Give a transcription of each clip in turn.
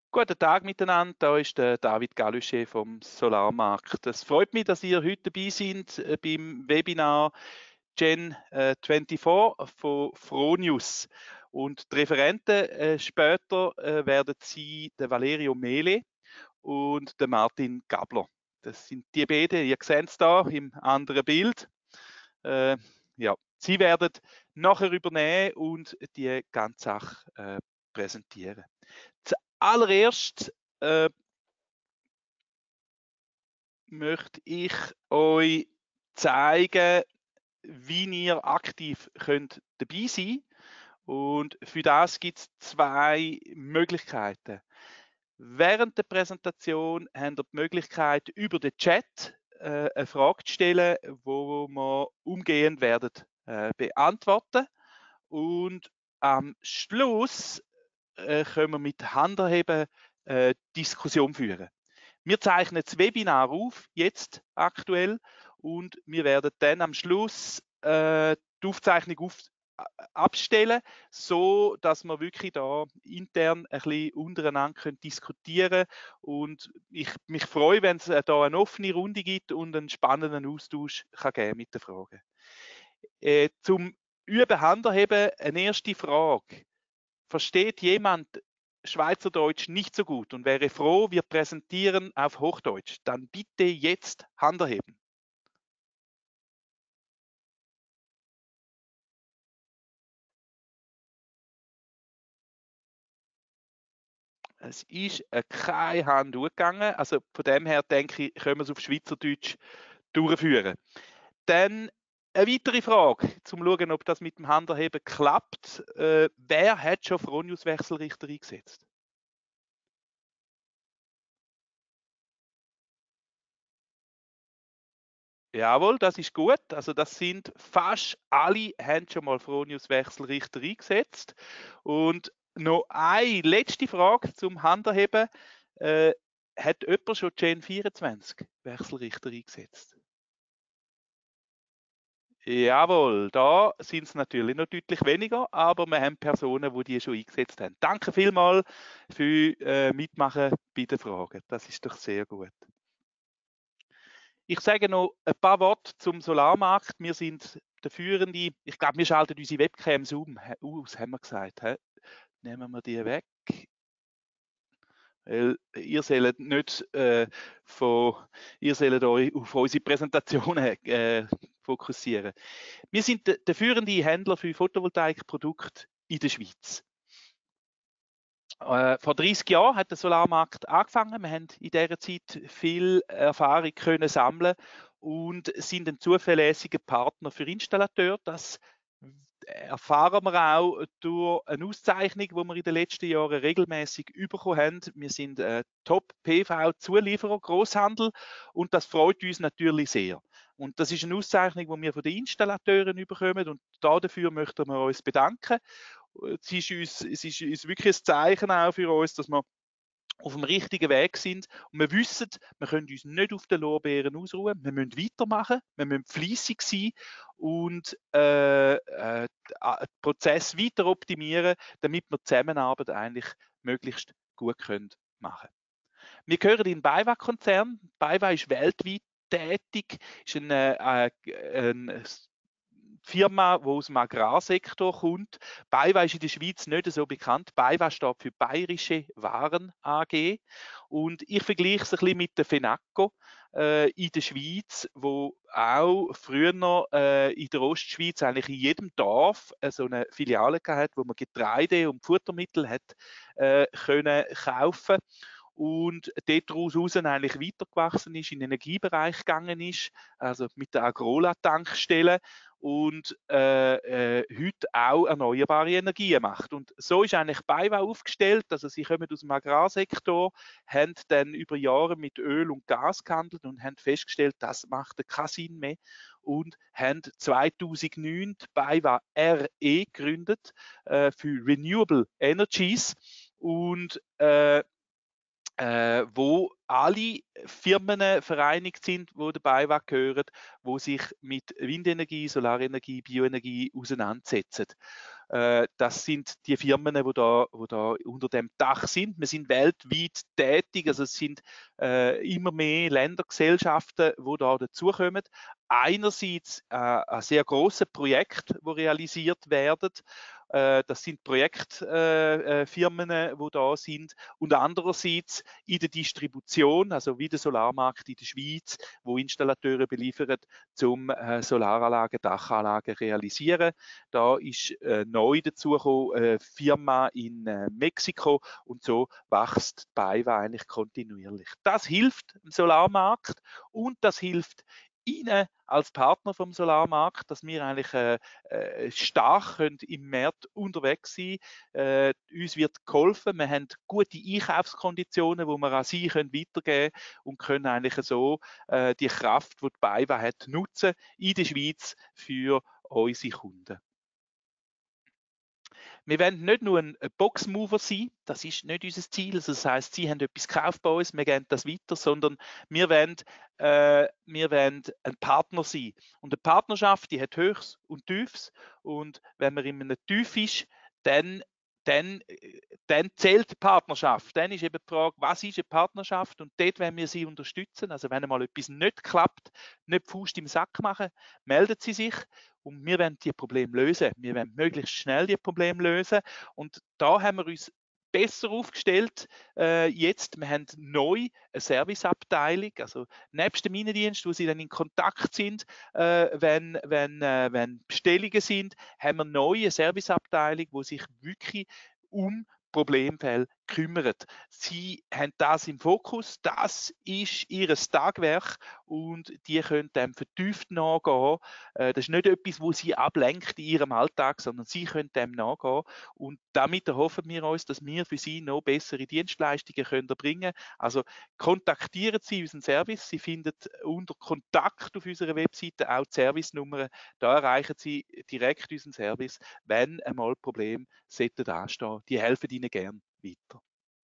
Guten Tag miteinander, da ist der David Galuschet vom Solarmarkt. Es freut mich, dass ihr heute dabei seid beim Webinar Gen 24 von Fronius. Und die Referenten später werden sein der Valerio Mele und der Martin Gabler. Das sind die beiden, ihr seht es da im anderen Bild. Äh, ja, sie werden nachher übernehmen und die ganze Sache präsentieren. Zuallererst möchte ich euch zeigen, wie ihr aktiv könnt dabei sein. Und für das gibt es zwei Möglichkeiten. Während der Präsentation habt ihr die Möglichkeit, über den Chat eine Frage zu stellen, die wir umgehend werden beantworten. Und am Schluss können wir mit Handanheben Diskussion führen. Wir zeichnen das Webinar auf, jetzt aktuell, und wir werden dann am Schluss die Aufzeichnung abstellen, so dass wir wirklich da intern ein bisschen untereinander diskutieren können. Und ich mich freue, wenn es da eine offene Runde gibt und einen spannenden Austausch kann geben mit den Fragen. Zum Üben Handanheben eine erste Frage. Versteht jemand Schweizerdeutsch nicht so gut und wäre froh, wir präsentieren auf Hochdeutsch, dann bitte jetzt Hand erheben. Es ist keine Hand durchgegangen, also von dem her denke ich, können wir es auf Schweizerdeutsch durchführen. Dann eine weitere Frage, zum schauen, ob das mit dem Handerheben klappt. Wer hat schon Fronius-Wechselrichter eingesetzt? Jawohl, das ist gut. Also das sind fast alle, haben schon mal Fronius-Wechselrichter eingesetzt. Und noch eine letzte Frage zum Handanheben. Hat jemand schon Gen 24 Wechselrichter eingesetzt? Jawohl, da sind es natürlich noch deutlich weniger, aber wir haben Personen, die die schon eingesetzt haben. Danke vielmals für Mitmachen bei den Fragen. Das ist doch sehr gut. Ich sage noch ein paar Worte zum Solarmarkt. Wir sind der Führende. Ich glaube, wir schalten unsere Webcam aus, haben wir gesagt. Nehmen wir die weg. Weil ihr sollt nicht ihr sollt euch auf unsere Präsentationen fokussieren. Wir sind der führende Händler für Photovoltaikprodukte in der Schweiz. Vor 30 Jahren hat der Solarmarkt angefangen. Wir haben in dieser Zeit viel Erfahrung können sammeln und sind ein zuverlässiger Partner für Installateure. Das erfahren wir auch durch eine Auszeichnung, die wir in den letzten Jahren regelmäßig bekommen haben. Wir sind Top-PV-Zulieferer, Großhandel, und das freut uns natürlich sehr. Und das ist eine Auszeichnung, die wir von den Installateuren bekommen, und dafür möchten wir uns bedanken. Es ist uns wirklich ein Zeichen auch für uns, dass wir auf dem richtigen Weg sind. Und wir wissen, wir können uns nicht auf den Lorbeeren ausruhen. Wir müssen weitermachen, wir müssen fleissig sein und den Prozess weiter optimieren, damit wir die Zusammenarbeit eigentlich möglichst gut können machen. Wir gehören in den BayWa-Konzern. BayWa ist weltweit tätig, ist eine Firma, die aus dem Agrarsektor kommt. BayWa ist in der Schweiz nicht so bekannt. BayWa steht für Bayerische Waren AG. Und ich vergleiche es ein bisschen mit der FENACO in der Schweiz, wo auch früher noch in der Ostschweiz eigentlich in jedem Dorf so eine Filiale hat, wo man Getreide und Futtermittel hat können kaufen, und daraus eigentlich weitergewachsen ist, in den Energiebereich gegangen ist, also mit der Agrola-Tankstelle, und heute auch erneuerbare Energien macht. Und so ist eigentlich BayWa aufgestellt, also sie kommen aus dem Agrarsektor, haben dann über Jahre mit Öl und Gas gehandelt und haben festgestellt, das macht keinen Sinn mehr, und haben 2009 die BayWa RE gegründet für Renewable Energies, und wo alle Firmen vereinigt sind, die der BayWa gehören, wo sich mit Windenergie, Solarenergie, Bioenergie auseinandersetzen. Das sind die Firmen, wo da unter dem Dach sind. Wir sind weltweit tätig, also es sind immer mehr Ländergesellschaften, die da dazukommen. Einerseits ein sehr grosses Projekt, wo realisiert werden. Das sind Projektfirmen, die da sind. Und andererseits in der Distribution, also wie der Solarmarkt in der Schweiz, wo Installateure beliefern, zum Solaranlagen, Dachanlagen realisieren. Da ist neu dazugekommen eine Firma in Mexiko und so wächst die BayWa eigentlich kontinuierlich. Das hilft dem Solarmarkt und das hilft Ihnen als Partner vom Solarmarkt, dass wir eigentlich stark können im Markt unterwegs sein können. Uns wird geholfen, wir haben gute Einkaufskonditionen, die wir an Sie können weitergeben und können eigentlich so die Kraft, die die BayWa hat, nutzen in der Schweiz für unsere Kunden. Wir wollen nicht nur ein Boxmover sein, das ist nicht unser Ziel. Also das heisst, Sie haben etwas gekauft bei uns, wir geben das weiter, sondern wir wollen ein Partner sein. Und eine Partnerschaft, die hat Höchst und Tiefs. Und wenn man in einem Tief ist, dann zählt die Partnerschaft. Dann ist eben die Frage, was ist eine Partnerschaft? Und dort wollen wir Sie unterstützen. Also wenn einmal etwas nicht klappt, nicht die Faust im Sack machen, melden Sie sich. Und wir wollen die Probleme lösen. Wir wollen möglichst schnell die Probleme lösen. Und da haben wir uns besser aufgestellt. Jetzt, wir haben neu eine Serviceabteilung, also nebst dem Innendienst, wo Sie dann in Kontakt sind, wenn Bestellungen sind, haben wir neu eine Serviceabteilung, die sich wirklich um Problemfälle kümmert. Sie haben das im Fokus, das ist ihr Tagwerk und die können dem vertieft nachgehen. Das ist nicht etwas, wo sie ablenkt in ihrem Alltag, sondern sie können dem nachgehen und damit erhoffen wir uns, dass wir für sie noch bessere Dienstleistungen können erbringen können. Also kontaktieren Sie unseren Service, Sie finden unter Kontakt auf unserer Webseite auch die Servicenummern, da erreichen Sie direkt unseren Service, wenn einmal Probleme anstehen. Die helfen Ihnen gern weiter.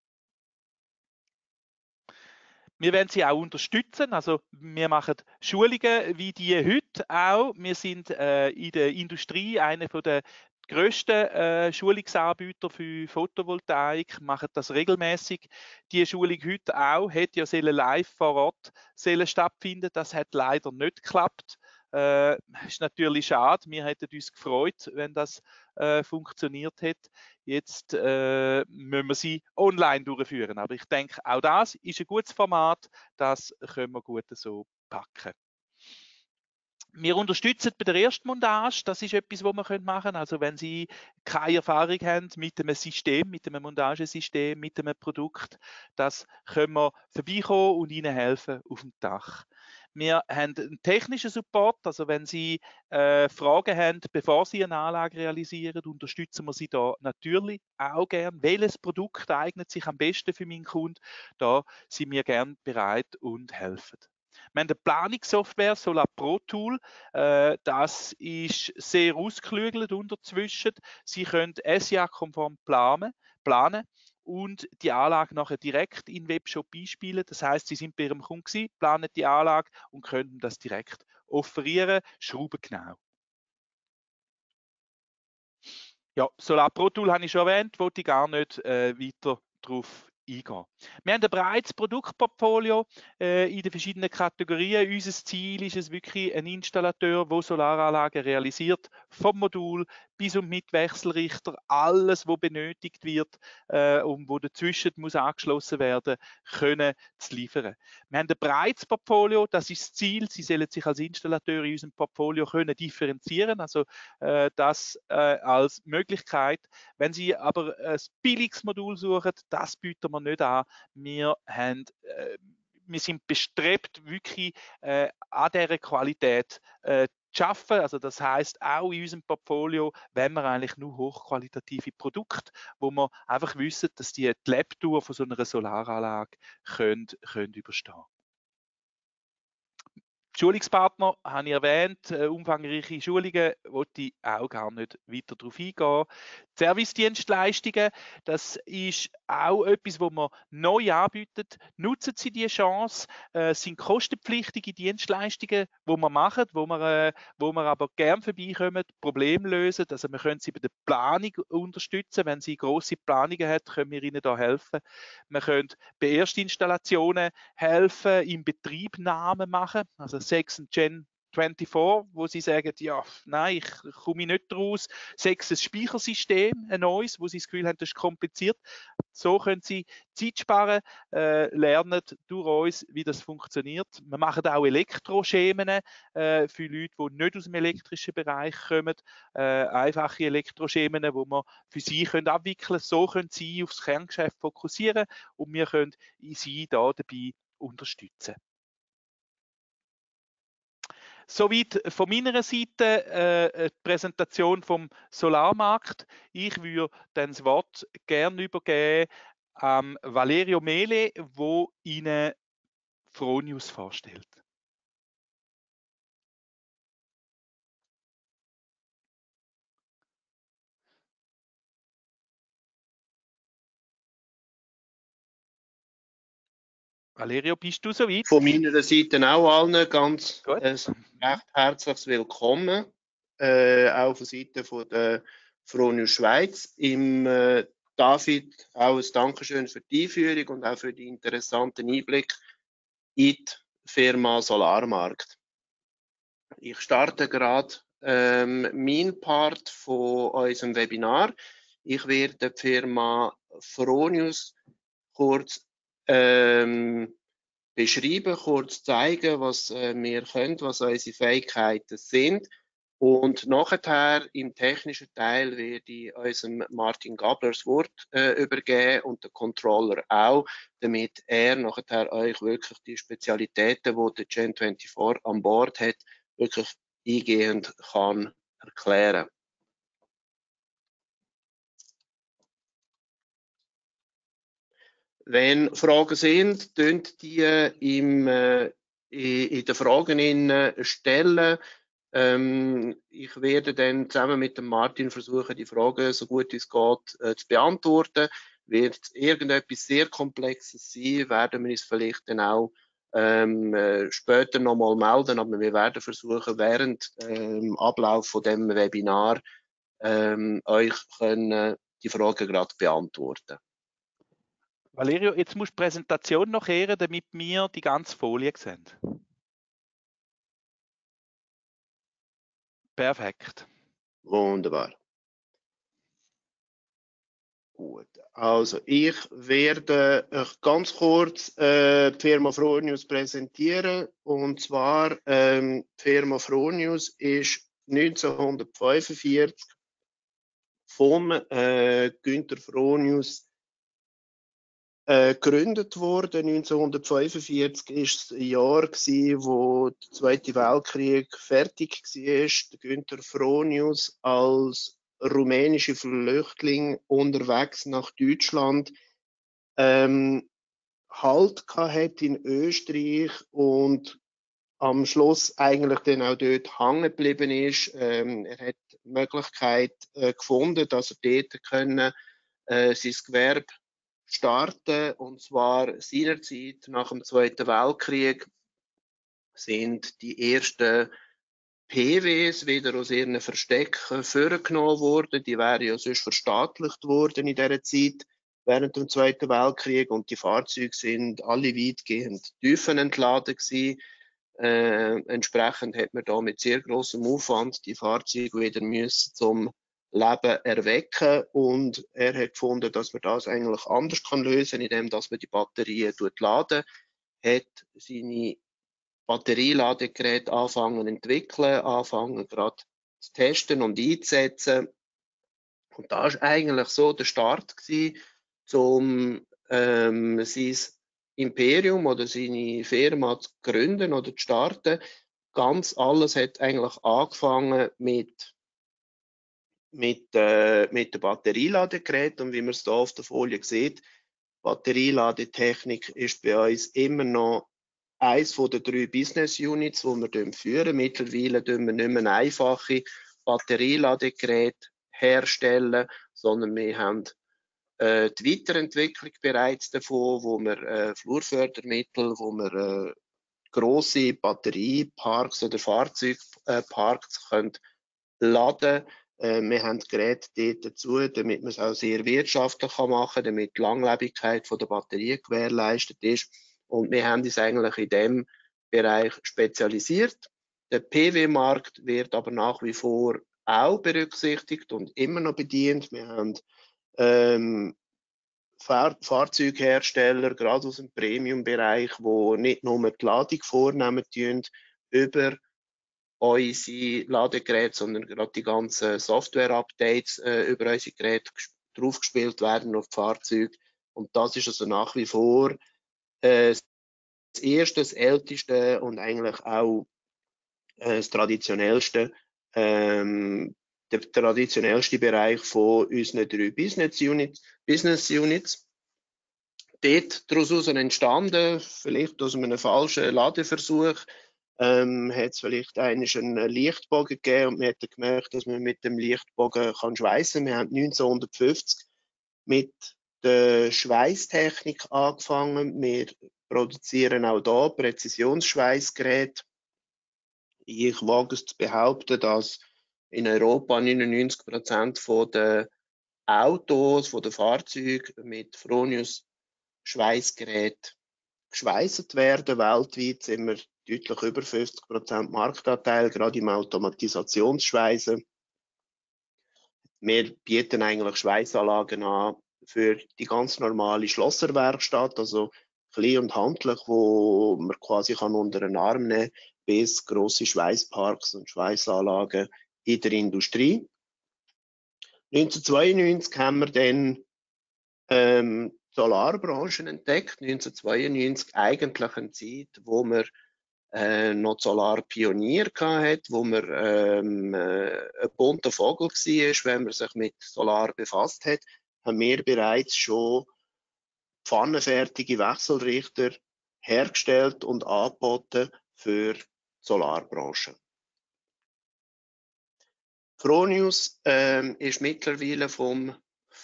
Wir werden Sie auch unterstützen. Also wir machen Schulungen wie die heute auch. Wir sind in der Industrie einer der grössten Schulungsanbieter für Photovoltaik, machen das regelmäßig. Die Schulung heute auch hätte ja live vor Ort stattfinden. Das hat leider nicht geklappt. Ist natürlich schade. Wir hätten uns gefreut, wenn das funktioniert hätte. Jetzt müssen wir sie online durchführen. Aber ich denke, auch das ist ein gutes Format. Das können wir gut so packen. Wir unterstützen bei der Erstmontage. Das ist etwas, was wir machen können. Also wenn Sie keine Erfahrung haben mit einem System, mit einem Montagesystem, mit einem Produkt, das können wir vorbeikommen und Ihnen helfen auf dem Dach. Wir haben einen technischen Support, also wenn Sie Fragen haben, bevor Sie eine Anlage realisieren, unterstützen wir Sie da natürlich auch gern. Welches Produkt eignet sich am besten für meinen Kunden? Da sind wir gern bereit und helfen. Wir haben eine Planungssoftware, Solar Pro Tool. Das ist sehr ausgeklügelt unterzwischen. Sie können SIA-konform planen und die Anlage nachher direkt in den Webshop einspielen. Das heißt, Sie sind bei Ihrem Kunden gewesen, planen die Anlage und können das direkt offerieren, schraubengenau. Ja, Solar Pro Tool habe ich schon erwähnt, wollte ich gar nicht weiter darauf eingehen. Wir haben ein breites Produktportfolio in den verschiedenen Kategorien. Unser Ziel ist es wirklich, ein Installateur, der Solaranlagen realisiert, vom Modul bis und mit Wechselrichter, alles, was benötigt wird und wo dazwischen muss angeschlossen werden, können zu liefern. Wir haben ein breites Portfolio, das ist das Ziel. Sie sollen sich als Installateur in unserem Portfolio können differenzieren, also das als Möglichkeit. Wenn Sie aber ein billiges Modul suchen, das bieten wir nicht an. Wir sind bestrebt, wirklich an dieser Qualität zu arbeiten. Also das heißt auch in unserem Portfolio, wenn wir eigentlich nur hochqualitative Produkte, wo wir einfach wissen, dass die Lebtour von so einer Solaranlage können überstehen. Schulungspartner habe ich erwähnt, umfangreiche Schulungen, wollte ich auch gar nicht weiter darauf eingehen. Die Servicedienstleistungen, das ist auch etwas, was man neu anbietet. Nutzen Sie die Chance, sind kostenpflichtige Dienstleistungen, die wir machen, wo wir aber gerne vorbeikommen, Probleme lösen. Also wir können Sie bei der Planung unterstützen. Wenn Sie grosse Planungen haben, können wir Ihnen da helfen. Wir können bei Erstinstallationen helfen, in Betriebnahme machen, also Sex and Gen 24, wo sie sagen, ja, nein, ich komme nicht raus. Sex ein Speichersystem, ein neues, wo sie das Gefühl haben, das ist kompliziert. So können sie Zeit sparen, lernen durch uns, wie das funktioniert. Wir machen auch Elektroschemen für Leute, die nicht aus dem elektrischen Bereich kommen. Einfache Elektroschemen, die wir für sie abwickeln können. So können sie aufs Kerngeschäft fokussieren und wir können sie da dabei unterstützen. Soweit von meiner Seite die Präsentation vom Solarmarkt. Ich würde dann das Wort gerne übergeben an Valerio Mele, wo Ihnen Fronius vorstellt. Valerio, bist du soweit? Von meiner Seite auch allen ganz recht herzliches Willkommen, auch von Seite von der Fronius Schweiz. David, auch ein Dankeschön für die Einführung und auch für den interessanten Einblick in die Firma Solarmarkt. Ich starte gerade meinen Part von unserem Webinar. Ich werde die Firma Fronius kurz beschreiben, kurz zeigen, was wir können, was unsere Fähigkeiten sind. Und nachher im technischen Teil werde ich unserem Martin Gabler das Wort übergeben und der Controller auch, damit er nachher euch wirklich die Spezialitäten, die der Gen24 an Bord hat, wirklich eingehend kann erklären. Wenn Fragen sind, könnt die in den Fragen stellen. Ich werde dann zusammen mit dem Martin versuchen, die Fragen so gut es geht zu beantworten. Wird irgendetwas sehr Komplexes sein, werden wir uns vielleicht dann auch später nochmal melden, aber wir werden versuchen, während Ablauf von dem Webinar euch können die Fragen gerade beantworten. Valerio, jetzt musst du die Präsentation noch kehren, damit wir die ganze Folie sehen. Perfekt. Wunderbar. Gut, also ich werde euch ganz kurz die Firma Fronius präsentieren. Und zwar, die Firma Fronius ist 1945 vom Günter Fronius gegründet worden. 1945 ist das Jahr wo der Zweite Weltkrieg fertig war. Der Günter Fronius als rumänischer Flüchtling unterwegs nach Deutschland Halt hat in Österreich und am Schluss eigentlich dann auch dort hängen geblieben ist. Er hat die Möglichkeit gefunden, dass er dort können, sein Gewerbe starten, und zwar seinerzeit nach dem Zweiten Weltkrieg sind die ersten PWs wieder aus ihren Verstecken vorgenommen worden. Die wären ja sonst verstaatlicht worden in dieser Zeit während dem Zweiten Weltkrieg, und die Fahrzeuge sind alle weitgehend tiefenentladen gewesen. Entsprechend hat man da mit sehr großem Aufwand die Fahrzeuge wieder müssen zum Leben erwecken, und er hat gefunden, dass man das eigentlich anders kann lösen, indem dass man die Batterien laden, hat seine Batterieladegeräte anfangen zu entwickeln, anfangen gerade zu testen und einzusetzen. Und da ist eigentlich so der Start gewesen, um sein Imperium oder seine Firma zu gründen oder zu starten. Ganz alles hat eigentlich angefangen mit den Batterieladegeräten, und wie man es hier auf der Folie sieht, Batterieladetechnik ist bei uns immer noch eines der 3 Business Units, die wir führen. Mittlerweile tun wir nicht mehr einfache Batterieladegeräte herstellen, sondern wir haben die Weiterentwicklung bereits davon, wo wir Flurfördermittel, wo wir grosse Batterieparks oder Fahrzeugparks können laden. Wir haben Geräte dort dazu, damit man es auch sehr wirtschaftlich machen kann, damit die Langlebigkeit der Batterie gewährleistet ist. Und wir haben uns eigentlich in diesem Bereich spezialisiert. Der PW-Markt wird aber nach wie vor auch berücksichtigt und immer noch bedient. Wir haben Fahrzeughersteller, gerade aus dem Premium-Bereich, die nicht nur die Ladung vornehmen über unsere Ladegeräte, sondern gerade die ganzen Software-Updates über unsere Geräte draufgespielt werden auf die Fahrzeuge. Und das ist also nach wie vor das erste, das älteste und eigentlich auch das traditionellste, der traditionellste Bereich von unseren 3 Business Units. Dort daraus entstanden, vielleicht aus einem falschen Ladeversuch, hat es vielleicht einen Lichtbogen gegeben und man hat gemerkt, dass man mit dem Lichtbogen schweißen kann. Wir haben 1950 mit der Schweißtechnik angefangen. Wir produzieren auch hier Präzisionsschweißgeräte. Ich wage es zu behaupten, dass in Europa 99% der Autos, der Fahrzeuge mit Fronius Schweißgeräten geschweißt werden. Weltweit sind wir deutlich über 50% Marktanteil, gerade im Automatisationsschweißen. Wir bieten eigentlich Schweißanlagen an für die ganz normale Schlosserwerkstatt, also klein und handlich, wo man quasi unter den Arm nehmen kann, bis grosse Schweißparks und Schweißanlagen in der Industrie. 1992 haben wir dann Solarbranchen entdeckt. 1992 eigentlich eine Zeit, wo wir noch Solarpionier hatte, wo man ein bunter Vogel war, wenn man sich mit Solar befasst hat, haben wir bereits schon pfannenfertige Wechselrichter hergestellt und angeboten für die Solarbranche. Fronius ist mittlerweile vom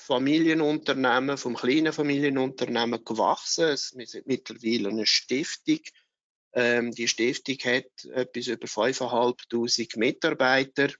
kleinen Familienunternehmen gewachsen. Wir sind mittlerweile eine Stiftung. Die Stiftung hat etwas über 5'500 Mitarbeiter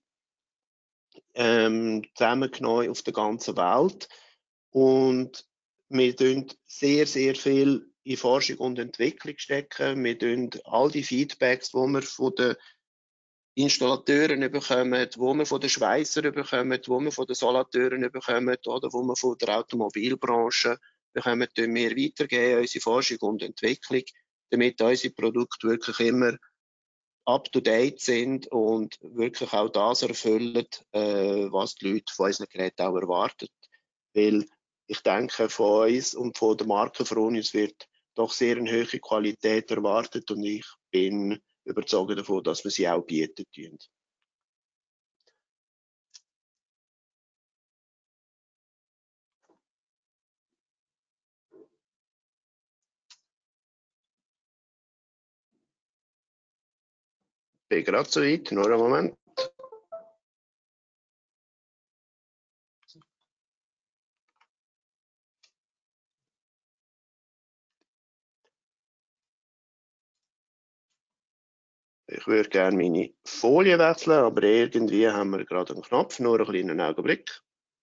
zusammengenommen auf der ganzen Welt. Und wir stecken sehr, sehr viel in Forschung und Entwicklung stecken. Wir tun all die Feedbacks, die wir von den Installateuren bekommen, die wir von den Schweissern bekommen, die wir von den Solateuren bekommen oder die wir von der Automobilbranche bekommen, wir weitergeben, unsere Forschung und Entwicklung, damit unsere Produkte wirklich immer up-to-date sind und wirklich auch das erfüllen, was die Leute von unseren Geräten auch erwarten. Weil ich denke, von uns und von der Marke Fronius wird doch sehr eine hohe Qualität erwartet und ich bin überzeugt davon, dass wir sie auch bieten tun. Ich bin gerade so weit, nur einen Moment. Ich würde gerne meine Folie wechseln, aber irgendwie haben wir gerade einen Knopf, nur einen kleinen Augenblick.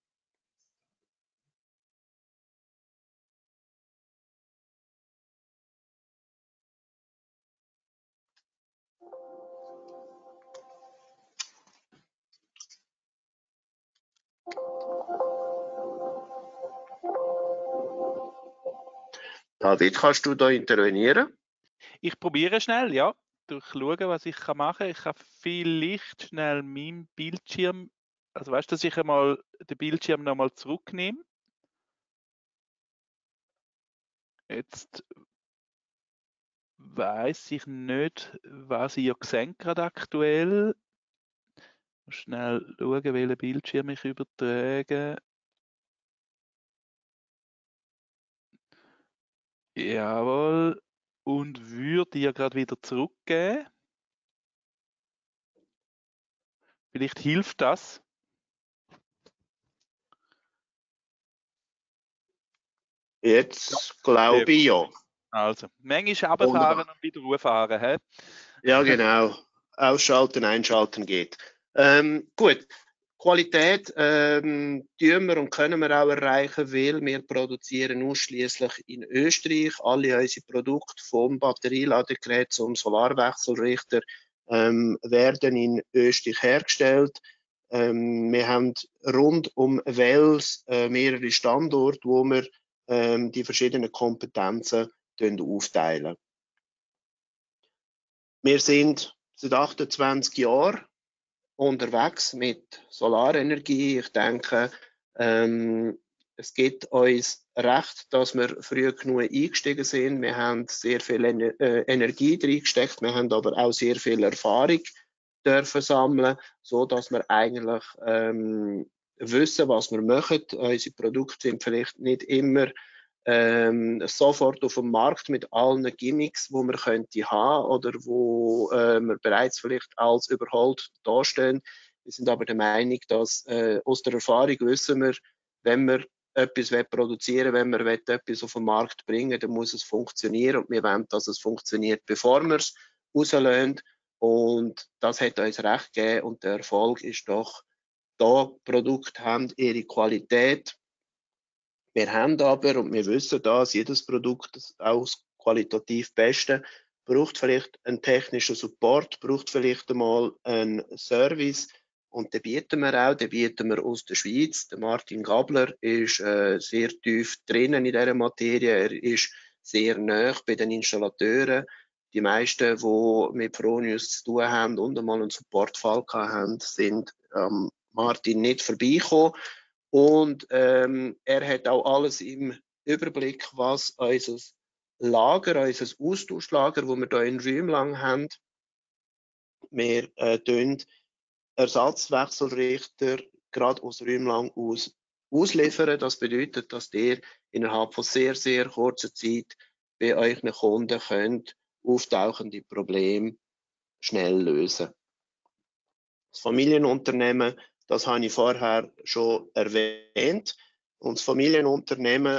David, kannst du da intervenieren? Ich probiere schnell, ja. Durchschauen, was ich machen kann. Ich kann vielleicht schnell meinen Bildschirm, also weißt du, dass ich einmal den Bildschirm nochmal zurücknehme. Jetzt weiß ich nicht, was ihr seht gerade aktuell. Schnell schauen, welchen Bildschirm ich übertrage. Jawohl. und würde dir gerade wieder zurückgeben. Vielleicht hilft das. Jetzt Sehr glaube ich gut. ja. Also, manchmal Wunderbar. runterfahren und wieder hochfahren. He? Ja, genau. Ausschalten, einschalten geht. Gut. Qualität tun wir und können wir auch erreichen, weil wir produzieren ausschließlich in Österreich. Alle unsere Produkte vom Batterieladegerät zum Solarwechselrichter werden in Österreich hergestellt. Wir haben rund um Wels mehrere Standorte, wo wir die verschiedenen Kompetenzen aufteilen. Wir sind seit 28 Jahren unterwegs mit Solarenergie. Ich denke, es gibt uns recht, dass wir früh genug eingestiegen sind. Wir haben sehr viel Energie reingesteckt, wir haben aber auch sehr viel Erfahrung dürfen sammeln, so dass wir eigentlich wissen, was wir machen. Unsere Produkte sind vielleicht nicht immer sofort auf dem Markt mit allen Gimmicks, wo wir könnte haben oder wo wir bereits vielleicht als überholt dastehen. Wir sind aber der Meinung, dass aus der Erfahrung wissen wir, wenn wir etwas produzieren wenn wir etwas auf den Markt bringen, dann muss es funktionieren und wir wollen, dass es funktioniert, bevor wir es rauslösen. Und das hat uns recht gegeben und der Erfolg ist doch da. Produkte haben ihre Qualität. Wir haben aber, und wir wissen das, jedes Produkt, auch das qualitativ Beste, braucht vielleicht einen technischen Support, braucht vielleicht einmal einen Service. Und den bieten wir aus der Schweiz. Der Martin Gabler ist sehr tief drinnen in dieser Materie. Er ist sehr nah bei den Installateuren. Die meisten, die mit Fronius zu tun haben und einmal einen Supportfall haben, sind Martin nicht vorbeigekommen. Und er hat auch alles im Überblick, was unser Lager, unser Austauschlager, das wir hier in Rüemlang haben, wir tun Ersatzwechselrichter gerade aus Rüemlang ausliefern. Das bedeutet, dass ihr innerhalb von sehr, sehr kurzer Zeit bei euren Kunden könnt auftauchende Probleme schnell lösen. Das Familienunternehmen, das habe ich vorher schon erwähnt. Und das Familienunternehmen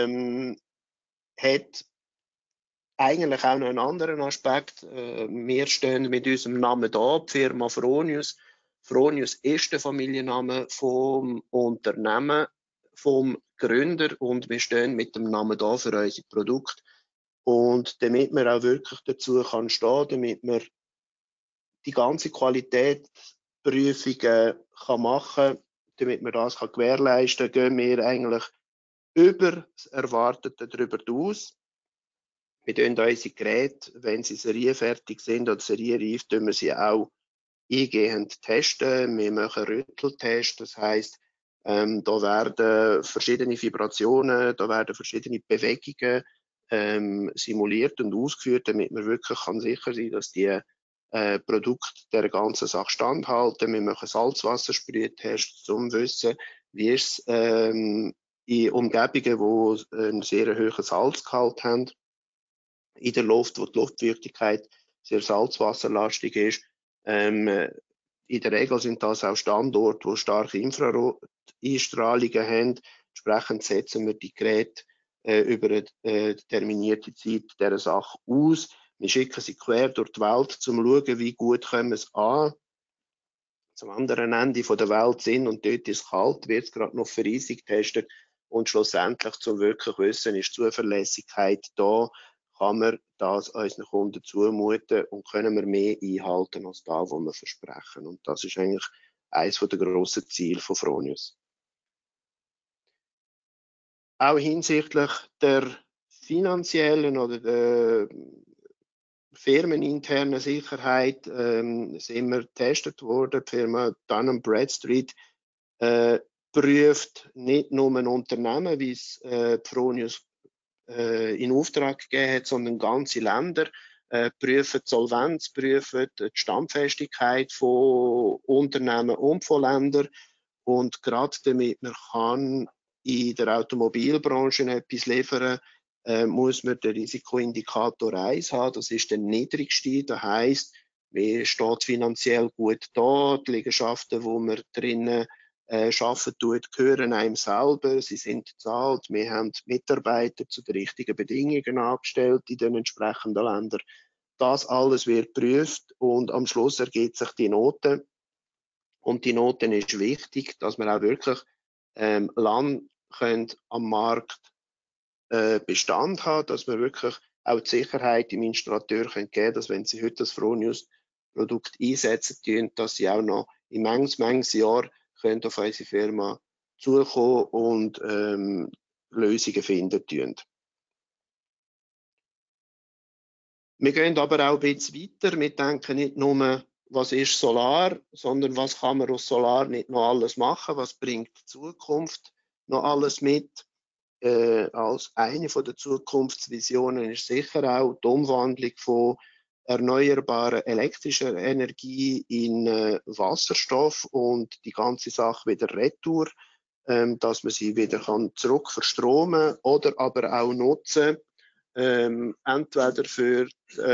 hat eigentlich auch noch einen anderen Aspekt. Wir stehen mit unserem Namen da, die Firma Fronius. Fronius ist der Familienname vom Unternehmen, vom Gründer und wir stehen mit dem Namen da für unsere Produkte. Und damit man auch wirklich dazu kann stehen, damit man die ganze Qualitätsprüfungen kann machen, damit man das kann gewährleisten kann, gehen wir eigentlich über das Erwartete darüber aus. Wir tun unsere Geräte, wenn sie serienfertig sind oder serienreif, tun wir sie auch eingehend testen. Wir machen Rütteltests, das heisst, da werden verschiedene Vibrationen, da werden verschiedene Bewegungen simuliert und ausgeführt, damit man wirklich sicher sein kann, dass die Produkte der ganzen Sache standhalten. Wir machen Salzwassersprühtests, um zu wissen, wie ist es in Umgebungen, die einen sehr hohen Salzgehalt haben, in der Luft, wo die Luftfeuchtigkeit sehr salzwasserlastig ist. In der Regel sind das auch Standorte, die starke Infraroteinstrahlungen haben. Entsprechend setzen wir die Geräte über eine determinierte Zeit dieser Sache aus. Wir schicken sie quer durch die Welt, um zu schauen, wie gut kommen es an. Zum anderen Ende der Welt sind und dort ist es kalt, wird es gerade noch für Eisig getestet und schlussendlich zum wirklich wissen, ist Zuverlässigkeit da, kann man das unseren Kunden zumuten und können wir mehr einhalten als das, was wir versprechen. Und das ist eigentlich eines der grossen Ziele von Fronius. Auch hinsichtlich der finanziellen oder der firmeninternen Sicherheit sind wir getestet worden. Die Firma Dun & Bradstreet prüft nicht nur ein Unternehmen, wie es Fronius in Auftrag gegeben hat, sondern ganze Länder prüfen die Solvenz, prüfen die Standfestigkeit von Unternehmen und von Ländern. Und gerade damit man kann in der Automobilbranche etwas liefern, muss man den Risikoindikator 1 haben. Das ist der niedrigste. Das heisst, man steht finanziell gut da. Die Liegenschaften, wo man drinnen arbeiten tut, gehören einem selber. Sie sind bezahlt. Wir haben Mitarbeiter zu den richtigen Bedingungen angestellt in den entsprechenden Ländern. Das alles wird geprüft und am Schluss ergibt sich die Note. Und die Note ist wichtig, dass man auch wirklich lange am Markt Bestand haben, dass man wirklich auch die Sicherheit im Installateur geben können, dass wenn Sie heute das Fronius-Produkt einsetzen, dass Sie auch noch in manches Jahr können auf unsere Firma zukommen und Lösungen finden können. Wir gehen aber auch ein bisschen weiter. Wir denken nicht nur, was ist Solar, sondern was kann man aus Solar nicht noch alles machen, was bringt die Zukunft noch alles mit. Als eine der Zukunftsvisionen ist sicher auch die Umwandlung von erneuerbarer elektrischer Energie in Wasserstoff und die ganze Sache wieder retour, dass man sie wieder zurück verstromen oder aber auch nutzen, entweder für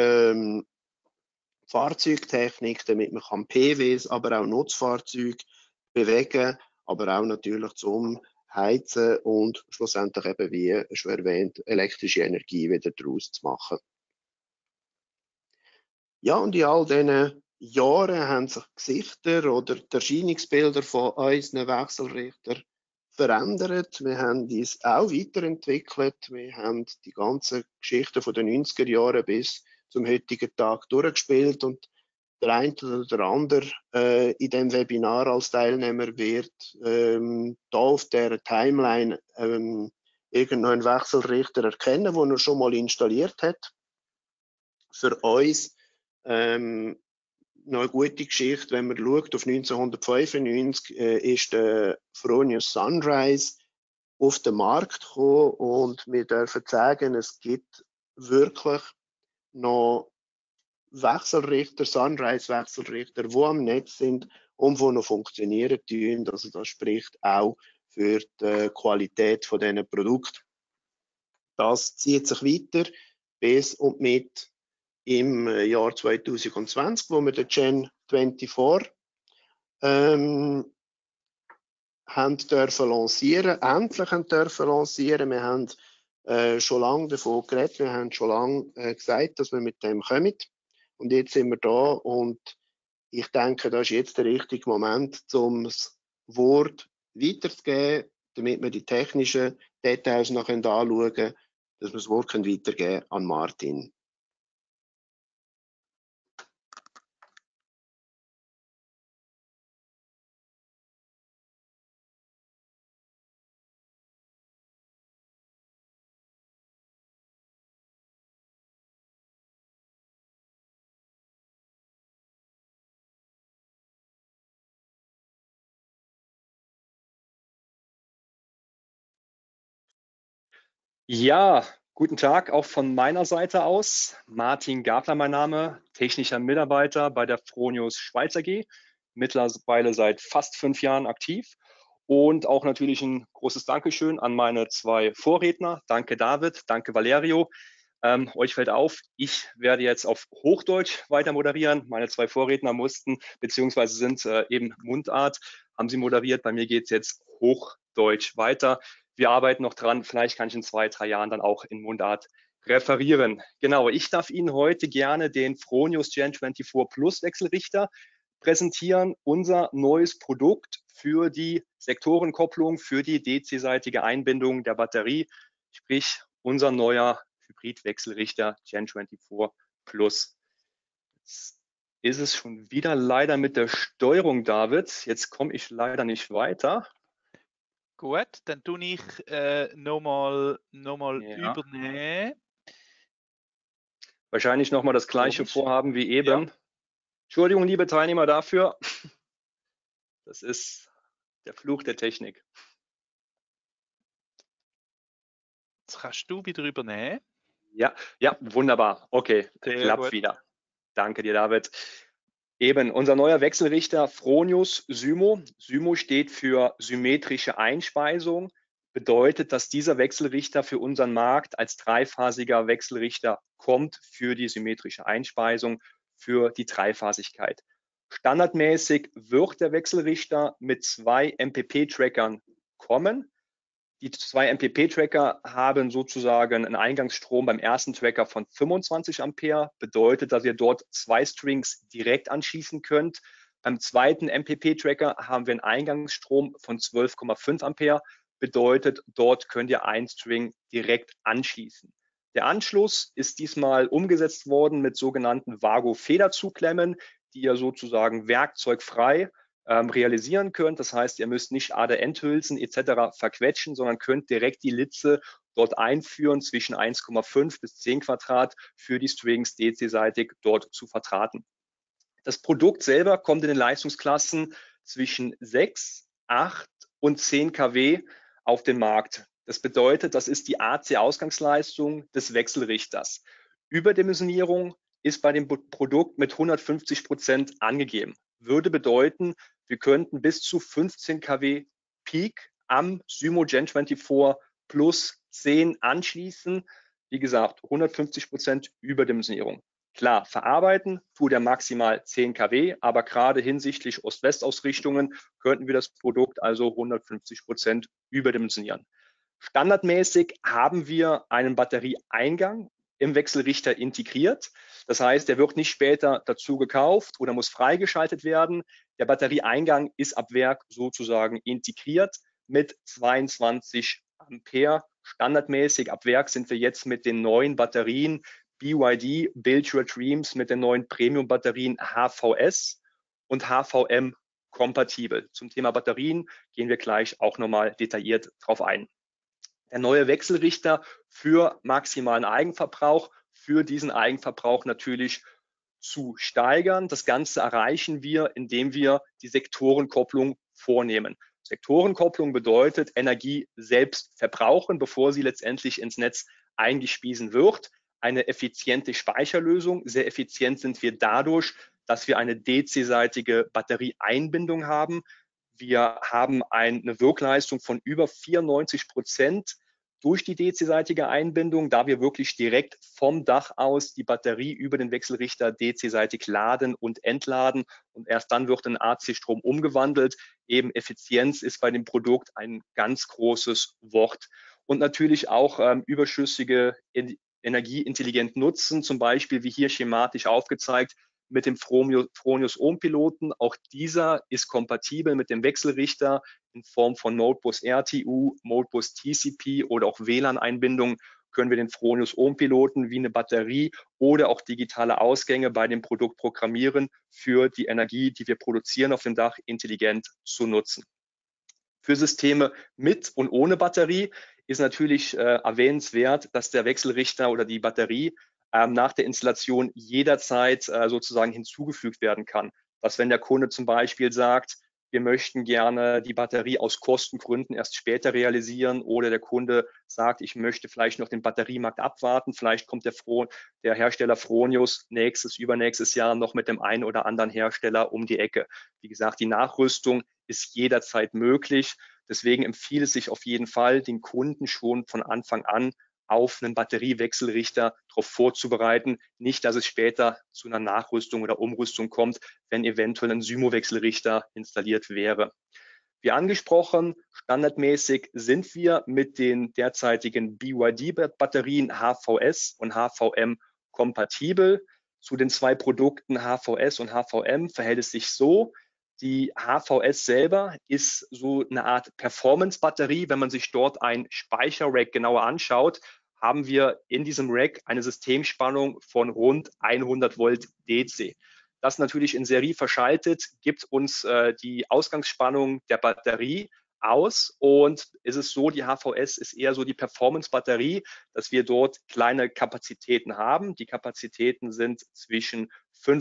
Fahrzeugtechnik, damit man PWs, aber auch Nutzfahrzeuge bewegen, aber auch natürlich zum Heizen und schlussendlich eben, wie schon erwähnt, elektrische Energie wieder daraus zu machen. Ja, und in all diesen Jahren haben sich Gesichter oder die Erscheinungsbilder von unseren Wechselrichtern verändert. Wir haben uns auch weiterentwickelt. Wir haben die ganzen Geschichten von den 90er Jahren bis zum heutigen Tag durchgespielt und der eine oder der andere in dem Webinar als Teilnehmer wird da auf der Timeline irgendeinen Wechselrichter erkennen, den er schon mal installiert hat. Für uns noch eine gute Geschichte, wenn man schaut, auf 1995 ist der Fronius Sunrise auf den Markt gekommen und wir dürfen sagen, es gibt wirklich noch Wechselrichter, Sunrise-Wechselrichter, die am Netz sind und die noch funktionieren tun. Also das spricht auch für die Qualität von diesen Produkten. Das zieht sich weiter bis und mit im Jahr 2020, wo wir den Gen 24 haben dürfen lancieren, endlich haben dürfen lancieren. Wir haben schon lange davon geredet, wir haben schon lange gesagt, dass wir mit dem kommen. Und jetzt sind wir da und ich denke, das ist jetzt der richtige Moment, um das Wort weiterzugeben, damit wir die technischen Details noch anschauen können, dass wir das Wort weitergeben an Martin. Ja, guten Tag auch von meiner Seite aus. Martin Gabler mein Name, technischer Mitarbeiter bei der Fronius Schweiz AG, mittlerweile seit fast 5 Jahren aktiv. Und auch natürlich ein großes Dankeschön an meine 2 Vorredner. Danke David, danke Valerio. Euch fällt auf, ich werde jetzt auf Hochdeutsch weiter moderieren. Meine 2 Vorredner mussten, beziehungsweise sind eben Mundart, haben sie moderiert. Bei mir geht es jetzt Hochdeutsch weiter. Wir arbeiten noch dran, vielleicht kann ich in 2, 3 Jahren dann auch in Mundart referieren. Genau, ich darf Ihnen heute gerne den Fronius Gen 24 Plus Wechselrichter präsentieren, unser neues Produkt für die Sektorenkopplung, für die DC-seitige Einbindung der Batterie, sprich unser neuer Hybridwechselrichter Gen 24 Plus. Jetzt ist es schon wieder leider mit der Steuerung, David. Jetzt komme ich leider nicht weiter. Gut, dann tue ich nochmal Ja. übernehmen. Wahrscheinlich nochmal das gleiche Vorhaben wie eben. Ja. Entschuldigung, liebe Teilnehmer, dafür. Das ist der Fluch der Technik. Jetzt kannst du wieder übernehmen. Ja, wunderbar. Okay, klappt wieder. Danke dir, David. Eben, unser neuer Wechselrichter Fronius Symo. Symo steht für symmetrische Einspeisung, bedeutet, dass dieser Wechselrichter für unseren Markt als dreiphasiger Wechselrichter kommt für die symmetrische Einspeisung, für die Dreiphasigkeit. Standardmäßig wird der Wechselrichter mit 2 MPP-Trackern kommen. Die 2 MPP-Tracker haben sozusagen einen Eingangsstrom beim ersten Tracker von 25 Ampere, bedeutet, dass ihr dort 2 Strings direkt anschließen könnt. Beim zweiten MPP-Tracker haben wir einen Eingangsstrom von 12,5 Ampere, bedeutet, dort könnt ihr einen String direkt anschließen. Der Anschluss ist diesmal umgesetzt worden mit sogenannten Vago-Federzugklemmen, die ihr sozusagen werkzeugfrei realisieren könnt. Das heißt, ihr müsst nicht Ader-Endhülsen etc. verquetschen, sondern könnt direkt die Litze dort einführen zwischen 1,5 bis 10 Quadrat für die Strings DC-seitig dort zu verdrahten. Das Produkt selber kommt in den Leistungsklassen zwischen 6, 8 und 10 kW auf den Markt. Das bedeutet, das ist die AC-Ausgangsleistung des Wechselrichters. Überdimensionierung ist bei dem Produkt mit 150% angegeben. Würde bedeuten, wir könnten bis zu 15 kW Peak am Symo Gen 24 plus 10 anschließen. Wie gesagt, 150% Überdimensionierung. Klar, verarbeiten tut er maximal 10 kW, aber gerade hinsichtlich Ost-West-Ausrichtungen könnten wir das Produkt also 150% überdimensionieren. Standardmäßig haben wir einen Batterieeingang im Wechselrichter integriert. Das heißt, der wird nicht später dazu gekauft oder muss freigeschaltet werden. Der Batterieeingang ist ab Werk sozusagen integriert mit 22 Ampere. Standardmäßig ab Werk sind wir jetzt mit den neuen Batterien BYD Build Your Dreams mit den neuen Premium-Batterien HVS und HVM kompatibel. Zum Thema Batterien gehen wir gleich auch nochmal detailliert drauf ein. Der neue Wechselrichter für maximalen Eigenverbrauch, für diesen Eigenverbrauch natürlich zu steigern. Das Ganze erreichen wir, indem wir die Sektorenkopplung vornehmen. Sektorenkopplung bedeutet Energie selbst verbrauchen, bevor sie letztendlich ins Netz eingespiesen wird. Eine effiziente Speicherlösung. Sehr effizient sind wir dadurch, dass wir eine DC-seitige Batterieeinbindung haben. Wir haben eine Wirkleistung von über 94% durch die DC-seitige Einbindung, da wir wirklich direkt vom Dach aus die Batterie über den Wechselrichter DC-seitig laden und entladen und erst dann wird in AC-Strom umgewandelt. Eben Effizienz ist bei dem Produkt ein ganz großes Wort. Und natürlich auch überschüssige Energie intelligent nutzen, zum Beispiel wie hier schematisch aufgezeigt mit dem Fronius Ohm-Piloten. Auch dieser ist kompatibel mit dem Wechselrichter in Form von Modbus RTU, Modbus TCP oder auch WLAN-Einbindung können wir den Fronius Ohm-Piloten wie eine Batterie oder auch digitale Ausgänge bei dem Produkt programmieren, für die Energie, die wir produzieren auf dem Dach, intelligent zu nutzen. Für Systeme mit und ohne Batterie ist natürlich erwähnenswert, dass der Wechselrichter oder die Batterie nach der Installation jederzeit sozusagen hinzugefügt werden kann. Dass wenn der Kunde zum Beispiel sagt, wir möchten gerne die Batterie aus Kostengründen erst später realisieren oder der Kunde sagt, ich möchte vielleicht noch den Batteriemarkt abwarten, vielleicht kommt der Hersteller Fronius übernächstes Jahr noch mit dem einen oder anderen Hersteller um die Ecke. Wie gesagt, die Nachrüstung ist jederzeit möglich. Deswegen empfiehlt es sich auf jeden Fall, den Kunden schon von Anfang an auf einen Batteriewechselrichter darauf vorzubereiten. Nicht, dass es später zu einer Nachrüstung oder Umrüstung kommt, wenn eventuell ein Symo-Wechselrichter installiert wäre. Wie angesprochen, standardmäßig sind wir mit den derzeitigen BYD-Batterien HVS und HVM kompatibel. Zu den 2 Produkten HVS und HVM verhält es sich so, die HVS selber ist so eine Art Performance-Batterie. Wenn man sich dort ein Speicherrack genauer anschaut, haben wir in diesem Rack eine Systemspannung von rund 100 Volt DC. Das natürlich in Serie verschaltet, gibt uns die Ausgangsspannung der Batterie aus und ist es so, die HVS ist eher so die Performance-Batterie, dass wir dort kleine Kapazitäten haben. Die Kapazitäten sind zwischen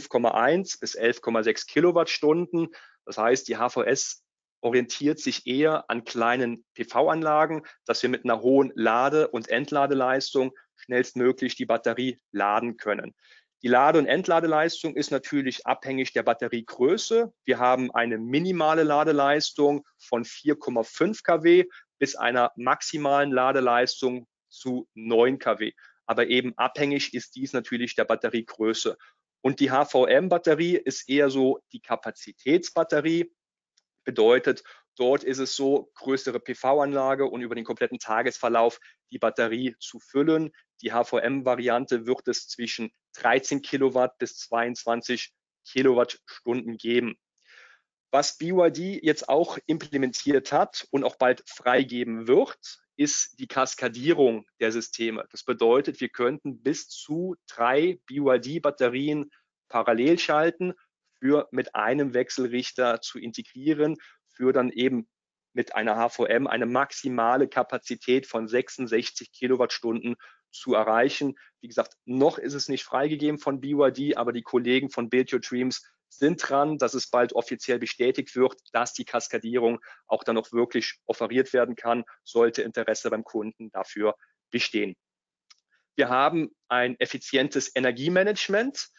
5,1 bis 11,6 Kilowattstunden. Das heißt, die HVS orientiert sich eher an kleinen PV-Anlagen, dass wir mit einer hohen Lade- und Entladeleistung schnellstmöglich die Batterie laden können. Die Lade- und Entladeleistung ist natürlich abhängig der Batteriegröße. Wir haben eine minimale Ladeleistung von 4,5 kW bis einer maximalen Ladeleistung zu 9 kW. Aber eben abhängig ist dies natürlich der Batteriegröße. Und die HVM-Batterie ist eher so die Kapazitätsbatterie. Bedeutet, dort ist es so, größere PV-Anlage und über den kompletten Tagesverlauf die Batterie zu füllen. Die HVM-Variante wird es zwischen 13 Kilowatt bis 22 Kilowattstunden geben. Was BYD jetzt auch implementiert hat und auch bald freigeben wird, ist die Kaskadierung der Systeme. Das bedeutet, wir könnten bis zu 3 BYD-Batterien parallel schalten, für mit einem Wechselrichter zu integrieren, für dann eben mit einer HVM eine maximale Kapazität von 66 Kilowattstunden zu erreichen. Wie gesagt, noch ist es nicht freigegeben von BYD, aber die Kollegen von Build Your Dreams sind dran, dass es bald offiziell bestätigt wird, dass die Kaskadierung auch dann noch wirklich offeriert werden kann, sollte Interesse beim Kunden dafür bestehen. Wir haben ein effizientes Energiemanagement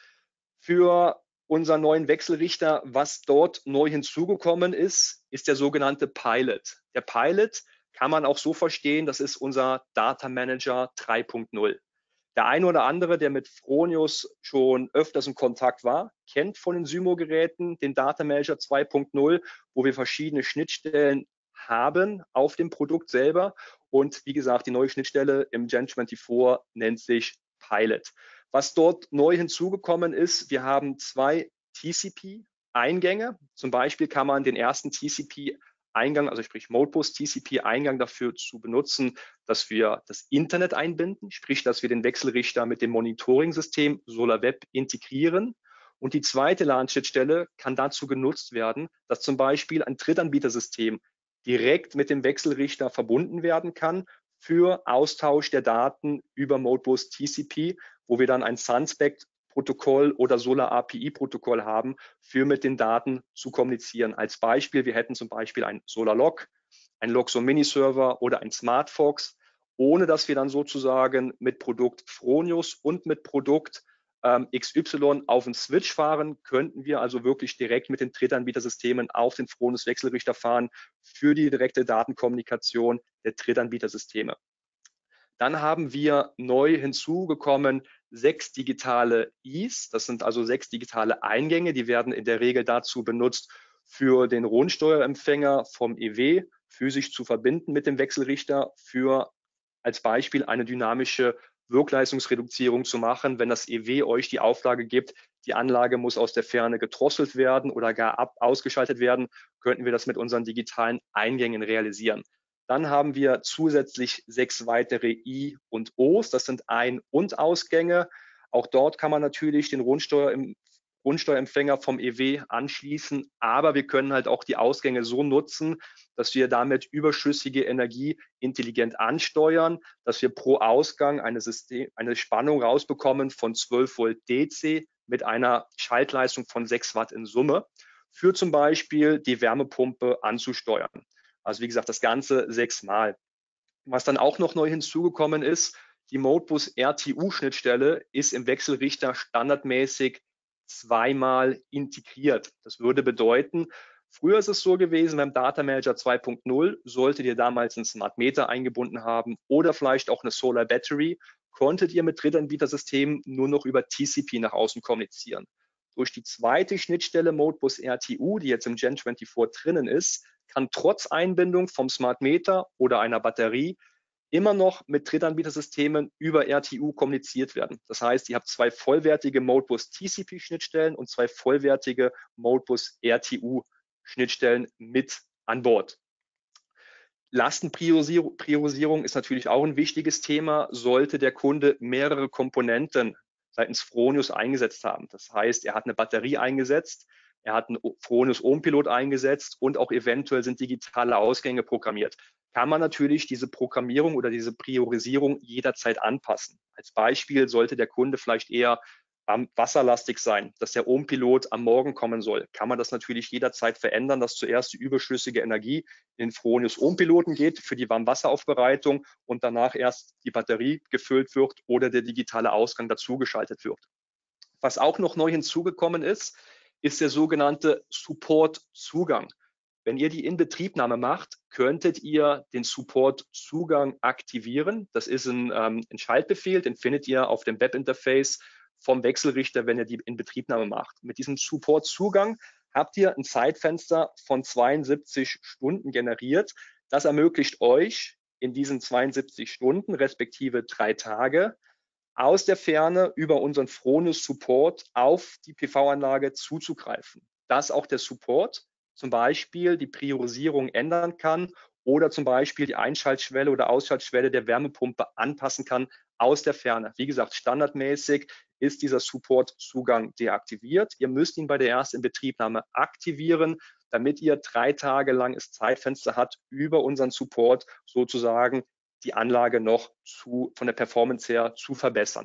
für unseren neuen Wechselrichter. Was dort neu hinzugekommen ist, ist der sogenannte Pilot. Der Pilot kann man auch so verstehen, das ist unser Data Manager 3.0. Der eine oder andere, der mit Fronius schon öfters in Kontakt war, kennt von den Symo-Geräten den Data Manager 2.0, wo wir verschiedene Schnittstellen haben auf dem Produkt selber. Und wie gesagt, die neue Schnittstelle im Gen 24 nennt sich Pilot. Was dort neu hinzugekommen ist, wir haben 2 TCP-Eingänge. Zum Beispiel kann man den ersten TCP-Eingang, also sprich Modbus TCP-Eingang dafür zu benutzen, dass wir das Internet einbinden, sprich, dass wir den Wechselrichter mit dem Monitoring-System SolarWeb integrieren. Und die zweite LAN-Schnittstelle kann dazu genutzt werden, dass zum Beispiel ein Drittanbietersystem direkt mit dem Wechselrichter verbunden werden kann für Austausch der Daten über Modbus TCP, wo wir dann ein SunSpec-Protokoll oder Solar-API-Protokoll haben, für mit den Daten zu kommunizieren. Als Beispiel, wir hätten zum Beispiel ein SolarLog, ein Logso Mini-Server oder ein SmartFox, ohne dass wir dann sozusagen mit Produkt Fronius und mit Produkt XY auf den Switch fahren, könnten wir also wirklich direkt mit den Drittanbietersystemen auf den Fronius Wechselrichter fahren für die direkte Datenkommunikation der Drittanbietersysteme. Dann haben wir neu hinzugekommen 6 digitale Is, das sind also 6 digitale Eingänge, die werden in der Regel dazu benutzt, für den Rundsteuerempfänger vom EW physisch zu verbinden mit dem Wechselrichter, für als Beispiel eine dynamische Wirkleistungsreduzierung zu machen, wenn das EW euch die Auflage gibt, die Anlage muss aus der Ferne gedrosselt werden oder gar ausgeschaltet werden, könnten wir das mit unseren digitalen Eingängen realisieren. Dann haben wir zusätzlich 6 weitere I und Os, das sind Ein- und Ausgänge. Auch dort kann man natürlich den Rundsteuerempfänger vom EW anschließen, aber wir können halt auch die Ausgänge so nutzen, dass wir damit überschüssige Energie intelligent ansteuern, dass wir pro Ausgang eine Spannung rausbekommen von 12 Volt DC mit einer Schaltleistung von 6 Watt in Summe, für zum Beispiel die Wärmepumpe anzusteuern. Also wie gesagt, das Ganze 6-mal. Was dann auch noch neu hinzugekommen ist, die Modbus RTU-Schnittstelle ist im Wechselrichter standardmäßig 2-mal integriert. Das würde bedeuten, früher ist es so gewesen, beim Data Manager 2.0 solltet ihr damals einen Smart Meter eingebunden haben oder vielleicht auch eine Solar Battery, konntet ihr mit Drittanbietersystemen nur noch über TCP nach außen kommunizieren. Durch die zweite Schnittstelle Modbus RTU, die jetzt im Gen 24 drinnen ist, kann trotz Einbindung vom Smart Meter oder einer Batterie immer noch mit Drittanbietersystemen über RTU kommuniziert werden. Das heißt, ihr habt 2 vollwertige Modbus TCP-Schnittstellen und 2 vollwertige Modbus RTU-Schnittstellen mit an Bord. Lastenpriorisierung ist natürlich auch ein wichtiges Thema, sollte der Kunde mehrere Komponenten seitens Fronius eingesetzt haben. Das heißt, er hat eine Batterie eingesetzt, er hat einen Fronius Ohmpilot eingesetzt und auch eventuell sind digitale Ausgänge programmiert. Kann man natürlich diese Programmierung oder diese Priorisierung jederzeit anpassen. Als Beispiel sollte der Kunde vielleicht eher wasserlastig sein, dass der Ohmpilot am Morgen kommen soll, kann man das natürlich jederzeit verändern, dass zuerst die überschüssige Energie in den Fronius Ohmpiloten geht für die Warmwasseraufbereitung und danach erst die Batterie gefüllt wird oder der digitale Ausgang dazugeschaltet wird. Was auch noch neu hinzugekommen ist, ist der sogenannte Support-Zugang. Wenn ihr die Inbetriebnahme macht, könntet ihr den Support-Zugang aktivieren. Das ist ein Schaltbefehl, den findet ihr auf dem Webinterface vom Wechselrichter, wenn ihr die Inbetriebnahme macht. Mit diesem Support-Zugang habt ihr ein Zeitfenster von 72 Stunden generiert. Das ermöglicht euch in diesen 72 Stunden, respektive 3 Tage, aus der Ferne über unseren Fronius Support auf die PV-Anlage zuzugreifen. Dass auch der Support zum Beispiel die Priorisierung ändern kann oder zum Beispiel die Einschaltschwelle oder Ausschaltschwelle der Wärmepumpe anpassen kann aus der Ferne. Wie gesagt, standardmäßig ist dieser Support-Zugang deaktiviert. Ihr müsst ihn bei der Erstinbetriebnahme aktivieren, damit ihr 3 Tage lang das Zeitfenster habt, über unseren Support sozusagen die Anlage noch von der Performance her zu verbessern.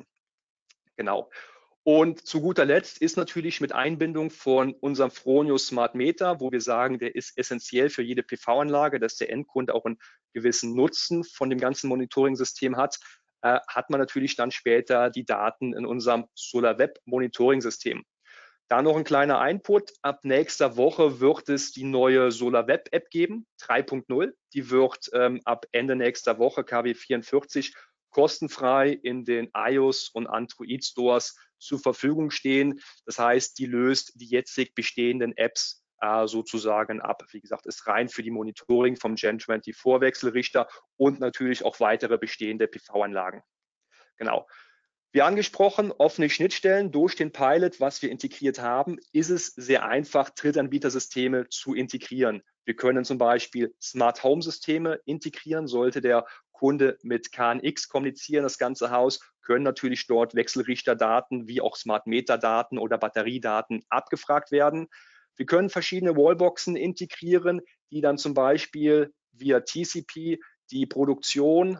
Genau. Und zu guter Letzt ist natürlich mit Einbindung von unserem Fronius Smart Meter, wo wir sagen, der ist essentiell für jede PV-Anlage, dass der Endkunde auch einen gewissen Nutzen von dem ganzen Monitoring-System hat, hat man natürlich dann später die Daten in unserem SolarWeb Monitoring-System. Da noch ein kleiner Input. Ab nächster Woche wird es die neue SolarWeb-App geben, 3.0. Die wird ab Ende nächster Woche, KW 44, kostenfrei in den iOS und Android Stores zur Verfügung stehen. Das heißt, die löst die jetzig bestehenden Apps sozusagen ab. Wie gesagt, ist rein für die Monitoring vom Gen24 Wechselrichter und natürlich auch weitere bestehende PV-Anlagen. Genau. Wie angesprochen, offene Schnittstellen durch den Pilot, was wir integriert haben, ist es sehr einfach, Drittanbietersysteme zu integrieren. Wir können zum Beispiel Smart Home Systeme integrieren. Sollte der Kunde mit KNX kommunizieren, das ganze Haus, können natürlich dort Wechselrichterdaten wie auch Smart Meter Daten oder Batteriedaten abgefragt werden. Wir können verschiedene Wallboxen integrieren, die dann zum Beispiel via TCP die Produktion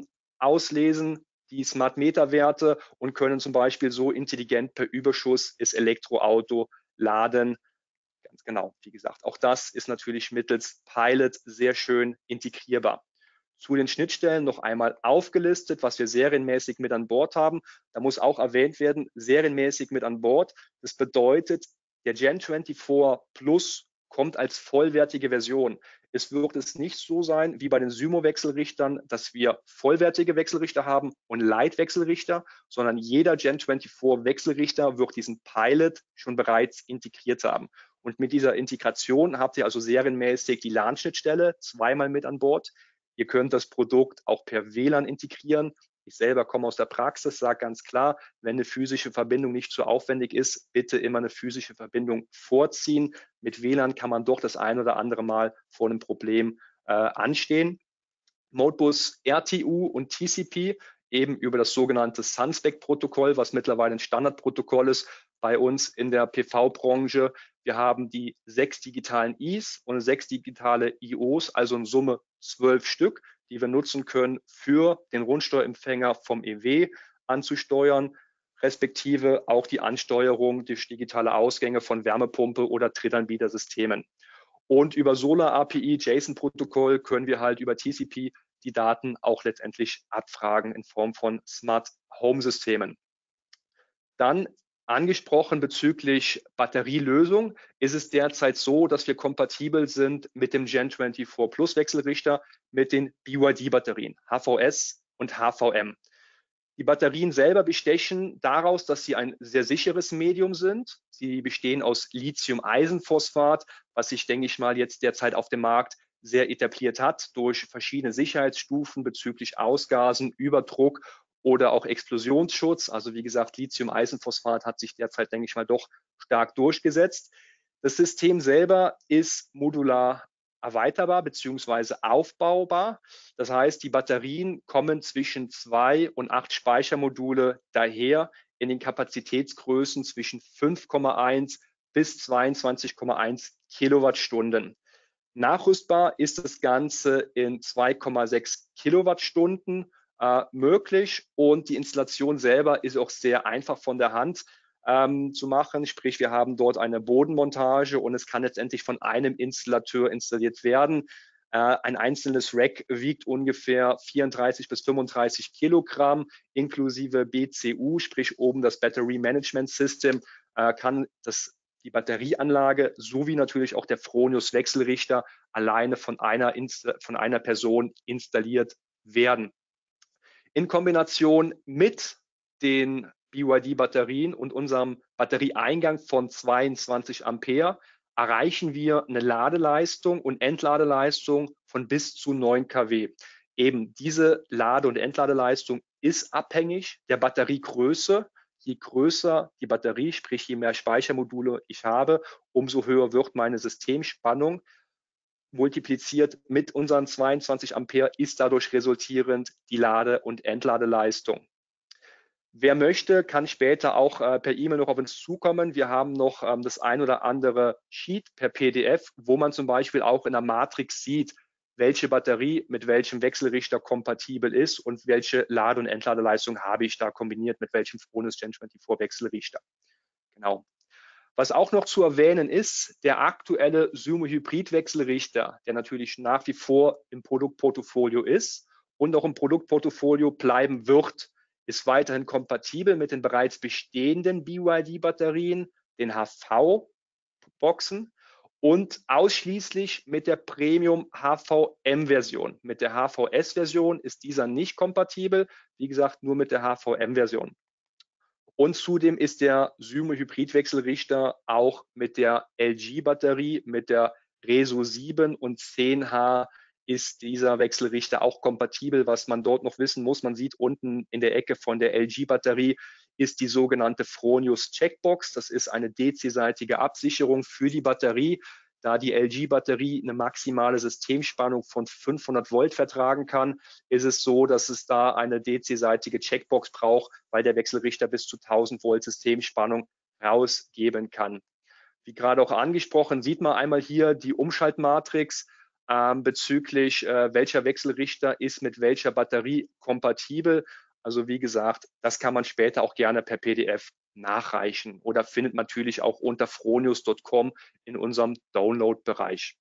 auslesen, die Smart Meter Werte und können zum Beispiel so intelligent per Überschuss das Elektroauto laden. Ganz genau, wie gesagt, auch das ist natürlich mittels Pilot sehr schön integrierbar. Zu den Schnittstellen noch einmal aufgelistet, was wir serienmäßig mit an Bord haben. Da muss auch erwähnt werden, serienmäßig mit an Bord. Das bedeutet, der Gen24 Plus kommt als vollwertige Version. Es wird es nicht so sein wie bei den Symo-Wechselrichtern, dass wir vollwertige Wechselrichter haben und Light-Wechselrichter, sondern jeder Gen24 Wechselrichter wird diesen Pilot schon bereits integriert haben. Und mit dieser Integration habt ihr also serienmäßig die LAN-Schnittstelle zweimal mit an Bord. Ihr könnt das Produkt auch per WLAN integrieren. Ich selber komme aus der Praxis, sage ganz klar, wenn eine physische Verbindung nicht so aufwendig ist, bitte immer eine physische Verbindung vorziehen. Mit WLAN kann man doch das ein oder andere Mal vor einem Problem anstehen. Modbus RTU und TCP eben über das sogenannte Sunspec-Protokoll, was mittlerweile ein Standardprotokoll ist bei uns in der PV-Branche. Wir haben die 6 digitalen Is und 6 digitale IOs, also in Summe 12 Stück, die wir nutzen können, für den Rundsteuerempfänger vom EW anzusteuern, respektive auch die Ansteuerung durch digitale Ausgänge von Wärmepumpe oder Drittanbietersystemen. Und über Solar API, JSON-Protokoll können wir halt über TCP die Daten auch letztendlich abfragen in Form von Smart Home Systemen. Dann angesprochen bezüglich Batterielösung ist es derzeit so, dass wir kompatibel sind mit dem Gen24 Plus Wechselrichter mit den BYD-Batterien, HVS und HVM. Die Batterien selber bestechen daraus, dass sie ein sehr sicheres Medium sind. Sie bestehen aus Lithium-Eisenphosphat, was sich, denke ich mal, jetzt derzeit auf dem Markt sehr etabliert hat durch verschiedene Sicherheitsstufen bezüglich Ausgasen, Überdruck oder auch Explosionsschutz. Also wie gesagt, Lithium-Eisenphosphat hat sich derzeit, denke ich mal, doch stark durchgesetzt. Das System selber ist modular erweiterbar bzw. aufbaubar. Das heißt, die Batterien kommen zwischen 2 und 8 Speichermodule daher in den Kapazitätsgrößen zwischen 5,1 bis 22,1 Kilowattstunden. Nachrüstbar ist das Ganze in 2,6 Kilowattstunden möglich und die Installation selber ist auch sehr einfach von der Hand zu machen. Sprich, wir haben dort eine Bodenmontage und es kann letztendlich von einem Installateur installiert werden. Ein einzelnes Rack wiegt ungefähr 34 bis 35 Kilogramm inklusive BCU, sprich oben das Battery Management System, kann das die Batterieanlage sowie natürlich auch der Fronius Wechselrichter alleine von einer Person installiert werden. In Kombination mit den BYD-Batterien und unserem Batterieeingang von 22 Ampere erreichen wir eine Ladeleistung und Entladeleistung von bis zu 9 kW. Eben diese Lade- und Entladeleistung ist abhängig der Batteriegröße. Je größer die Batterie, sprich je mehr Speichermodule ich habe, umso höher wird meine Systemspannung. Multipliziert mit unseren 22 Ampere ist dadurch resultierend die Lade- und Entladeleistung. Wer möchte, kann später auch per E-Mail noch auf uns zukommen. Wir haben noch das ein oder andere Sheet per PDF, wo man zum Beispiel auch in der Matrix sieht, welche Batterie mit welchem Wechselrichter kompatibel ist und welche Lade- und Entladeleistung habe ich da kombiniert mit welchem Fronius Gen 24 Wechselrichter. Genau. Was auch noch zu erwähnen ist, der aktuelle Sumo Hybrid Wechselrichter, der natürlich nach wie vor im Produktportfolio ist und auch im Produktportfolio bleiben wird, ist weiterhin kompatibel mit den bereits bestehenden BYD-Batterien, den HV-Boxen und ausschließlich mit der Premium HVM-Version. Mit der HVS-Version ist dieser nicht kompatibel, wie gesagt, nur mit der HVM-Version. Und zudem ist der Symo Hybridwechselrichter auch mit der LG-Batterie, mit der Reso 7 und 10H ist dieser Wechselrichter auch kompatibel. Was man dort noch wissen muss, man sieht unten in der Ecke von der LG-Batterie ist die sogenannte Fronius Checkbox. Das ist eine DC-seitige Absicherung für die Batterie. Da die LG-Batterie eine maximale Systemspannung von 500 Volt vertragen kann, ist es so, dass es da eine DC-seitige Checkbox braucht, weil der Wechselrichter bis zu 1000 Volt Systemspannung rausgeben kann. Wie gerade auch angesprochen, sieht man einmal hier die Umschaltmatrix bezüglich welcher Wechselrichter ist mit welcher Batterie kompatibel. Also wie gesagt, das kann man später auch gerne per PDF nachreichen oder findet man natürlich auch unter fronius.com in unserem Download-Bereich.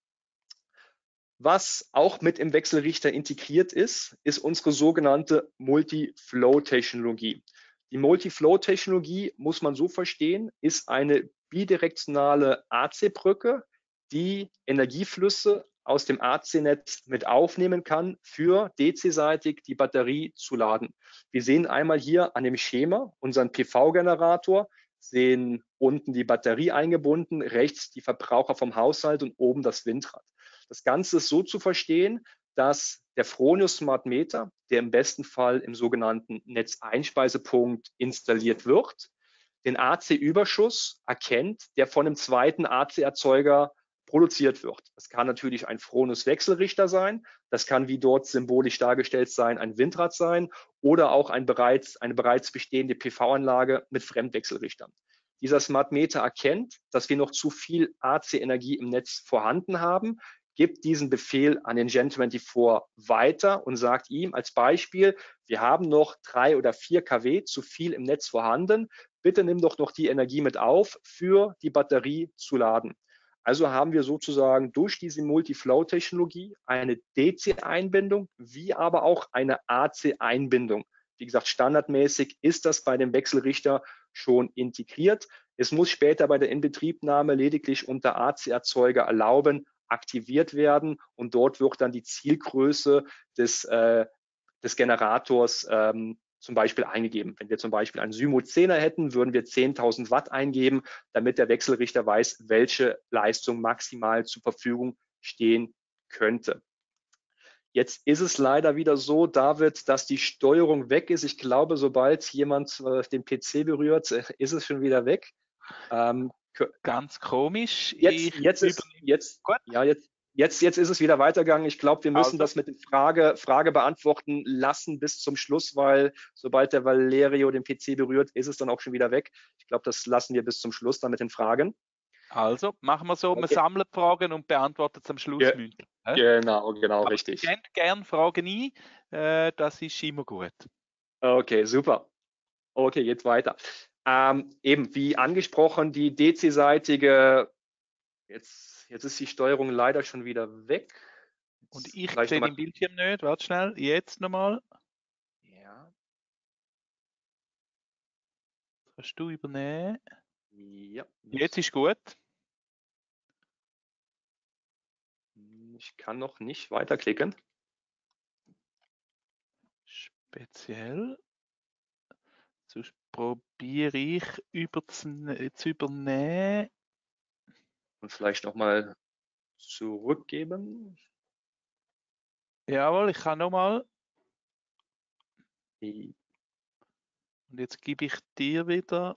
Was auch mit im Wechselrichter integriert ist, ist unsere sogenannte Multi-Flow-Technologie. Die Multi-Flow-Technologie, muss man so verstehen, ist eine bidirektionale AC-Brücke, die Energieflüsse aus dem AC-Netz mit aufnehmen kann, für DC-seitig die Batterie zu laden. Wir sehen einmal hier an dem Schema unseren PV-Generator, sehen unten die Batterie eingebunden, rechts die Verbraucher vom Haushalt und oben das Windrad. Das Ganze ist so zu verstehen, dass der Fronius Smart Meter, der im besten Fall im sogenannten Netzeinspeisepunkt installiert wird, den AC-Überschuss erkennt, der von einem zweiten AC-Erzeuger produziert wird. Das kann natürlich ein Fronius-Wechselrichter sein, das kann wie dort symbolisch dargestellt sein, ein Windrad sein oder auch eine bereits bestehende PV-Anlage mit Fremdwechselrichtern. Dieser Smart Meter erkennt, dass wir noch zu viel AC-Energie im Netz vorhanden haben, gibt diesen Befehl an den Gen24 weiter und sagt ihm als Beispiel, wir haben noch 3 oder 4 kW zu viel im Netz vorhanden, bitte nimm doch noch die Energie mit auf, für die Batterie zu laden. Also haben wir sozusagen durch diese Multi-Flow-Technologie eine DC-Einbindung, wie aber auch eine AC-Einbindung. Wie gesagt, standardmäßig ist das bei dem Wechselrichter schon integriert. Es muss später bei der Inbetriebnahme lediglich unter AC-Erzeuger erlauben, aktiviert werden und dort wird dann die Zielgröße des Generators zum Beispiel eingegeben. Wenn wir zum Beispiel einen Symo 10er hätten, würden wir 10.000 Watt eingeben, damit der Wechselrichter weiß, welche Leistung maximal zur Verfügung stehen könnte. Jetzt ist es leider wieder so, David, dass die Steuerung weg ist. Ich glaube, sobald jemand den PC berührt, ist es schon wieder weg. Ganz komisch. Jetzt ist es wieder weitergegangen. Ich glaube, wir müssen das mit der Frage beantworten lassen bis zum Schluss, weil sobald der Valerio den PC berührt, ist es dann auch schon wieder weg. Ich glaube, das lassen wir bis zum Schluss dann mit den Fragen. Also, machen wir so, okay. Wir sammeln Fragen und beantworten es am Schluss mündlich. Genau, aber richtig. Gern Fragen ein, das ist immer gut. Okay, super. Okay, geht weiter. Eben wie angesprochen, die DC-seitige, jetzt ist die Steuerung leider schon wieder weg. Und ich sehe den Bildschirm nicht, warte schnell, jetzt nochmal. Ja. Kannst du übernehmen? Ja, Jetzt ist gut. ich kann noch nicht weiterklicken. Speziell. Sonst probiere ich zu übernehmen. Und vielleicht nochmal zurückgeben. Jawohl, ich kann nochmal. Und jetzt gebe ich dir wieder.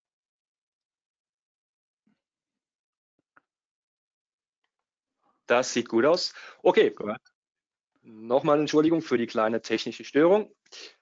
Das sieht gut aus. Okay, Gut. nochmal Entschuldigung für die kleine technische Störung.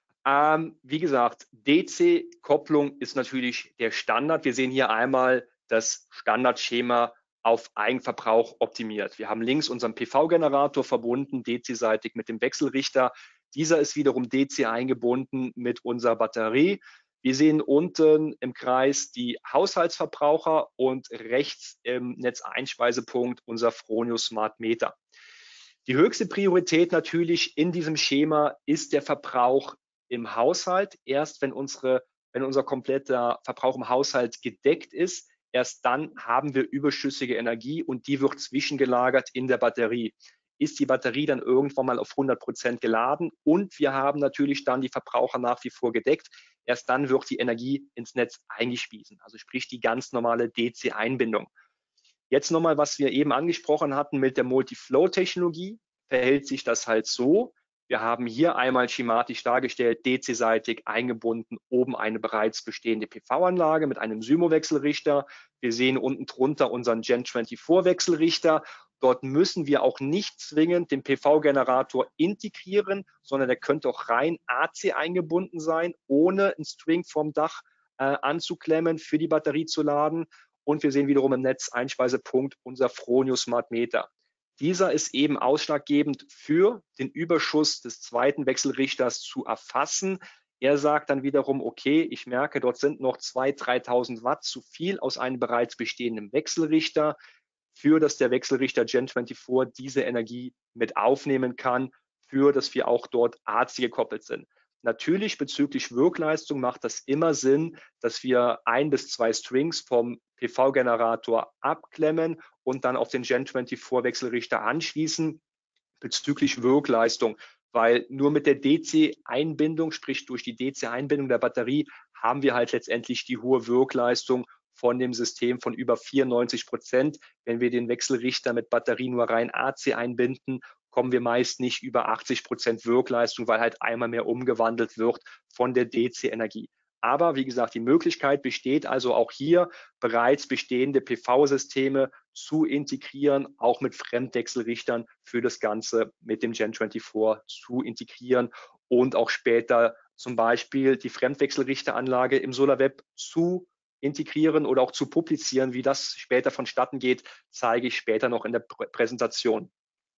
Wie gesagt, DC-Kopplung ist natürlich der Standard. Wir sehen hier einmal das Standardschema auf Eigenverbrauch optimiert. Wir haben links unseren PV-Generator verbunden, DC-seitig mit dem Wechselrichter. Dieser ist wiederum DC eingebunden mit unserer Batterie. Wir sehen unten im Kreis die Haushaltsverbraucher und rechts im Netzeinspeisepunkt unser Fronio Smart Meter. Die höchste Priorität natürlich in diesem Schema ist der Verbrauch im Haushalt. Erst wenn unser kompletter Verbrauch im Haushalt gedeckt ist, erst dann haben wir überschüssige Energie und die wird zwischengelagert in der Batterie. Ist die Batterie dann irgendwann mal auf 100% geladen und wir haben natürlich dann die Verbraucher nach wie vor gedeckt, erst dann wird die Energie ins Netz eingespiesen. Also sprich die ganz normale DC-Einbindung. Jetzt nochmal, was wir eben angesprochen hatten mit der Multi-Flow-Technologie, verhält sich das halt so. Wir haben hier einmal schematisch dargestellt, DC-seitig eingebunden, oben eine bereits bestehende PV-Anlage mit einem Symo-Wechselrichter. Wir sehen unten drunter unseren Gen24-Wechselrichter. Dort müssen wir auch nicht zwingend den PV-Generator integrieren, sondern der könnte auch rein AC eingebunden sein, ohne einen String vom Dach anzuklemmen, für die Batterie zu laden. Und wir sehen wiederum im Netzeinspeisepunkt unser Fronio Smart Meter. Dieser ist eben ausschlaggebend für den Überschuss des zweiten Wechselrichters zu erfassen. Er sagt dann wiederum, okay, ich merke, dort sind noch 2.000, 3.000 Watt zu viel aus einem bereits bestehenden Wechselrichter, für dass der Wechselrichter Gen24 diese Energie mit aufnehmen kann, für dass wir auch dort AC gekoppelt sind. Natürlich bezüglich Wirkleistung macht das immer Sinn, dass wir 1 bis 2 Strings vom PV-Generator abklemmen und dann auf den Gen24-Wechselrichter anschließen bezüglich Wirkleistung, weil nur mit der DC-Einbindung, sprich durch die DC-Einbindung der Batterie, haben wir halt letztendlich die hohe Wirkleistung von dem System von über 94%. Wenn wir den Wechselrichter mit Batterie nur rein AC einbinden, kommen wir meist nicht über 80% Wirkleistung, weil halt einmal mehr umgewandelt wird von der DC-Energie. Aber wie gesagt, die Möglichkeit besteht also auch hier bereits bestehende PV-Systeme zu integrieren, auch mit Fremdwechselrichtern für das Ganze mit dem Gen24 zu integrieren und auch später zum Beispiel die Fremdwechselrichteranlage im SolarWeb zu integrieren oder auch zu publizieren. Wie das später vonstatten geht, zeige ich später noch in der Präsentation.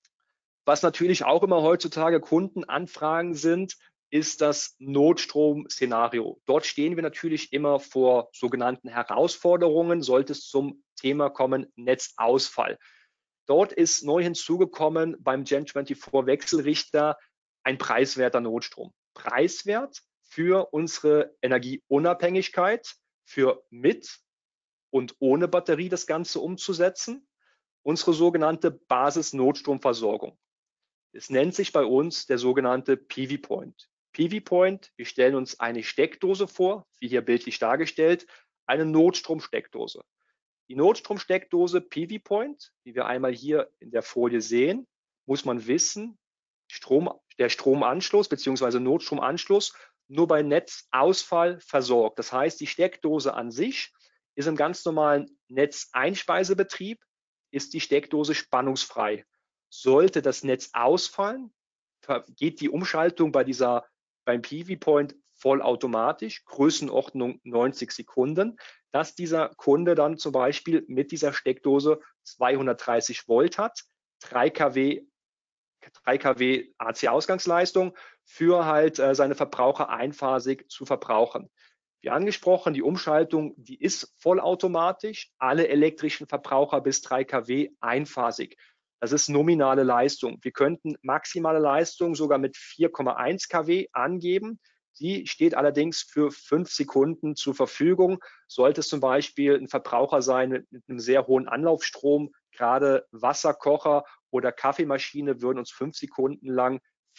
Was natürlich auch immer heutzutage Kundenanfragen sind, ist das Notstrom-Szenario. Dort stehen wir natürlich immer vor sogenannten Herausforderungen, sollte es zum Thema kommen, Netzausfall. Dort ist neu hinzugekommen beim Gen24 Wechselrichter ein preiswerter Notstrom. Preiswert für unsere Energieunabhängigkeit, für mit und ohne Batterie das Ganze umzusetzen, unsere sogenannte Basis-Notstromversorgung. Es nennt sich bei uns der sogenannte PV-Point. PV-Point, wir stellen uns eine Steckdose vor, wie hier bildlich dargestellt, eine Notstromsteckdose. Die Notstromsteckdose PV-Point, die wir einmal hier in der Folie sehen, muss man wissen, der Stromanschluss bzw. Notstromanschluss nur bei Netzausfall versorgt. Das heißt, die Steckdose an sich ist im ganz normalen Netzeinspeisebetrieb, ist die Steckdose spannungsfrei. Sollte das Netz ausfallen, geht die Umschaltung beim PV-Point vollautomatisch, Größenordnung 90 Sekunden, dass dieser Kunde dann zum Beispiel mit dieser Steckdose 230 Volt hat, 3 kW AC-Ausgangsleistung für halt seine Verbraucher einphasig zu verbrauchen. Wie angesprochen, die Umschaltung, die ist vollautomatisch, alle elektrischen Verbraucher bis 3 kW einphasig. Das ist nominale Leistung. Wir könnten maximale Leistung sogar mit 4,1 kW angeben. Die steht allerdings für 5 Sekunden zur Verfügung. Sollte es zum Beispiel ein Verbraucher sein mit einem sehr hohen Anlaufstrom, gerade Wasserkocher oder Kaffeemaschine, würden uns 5 Sekunden lang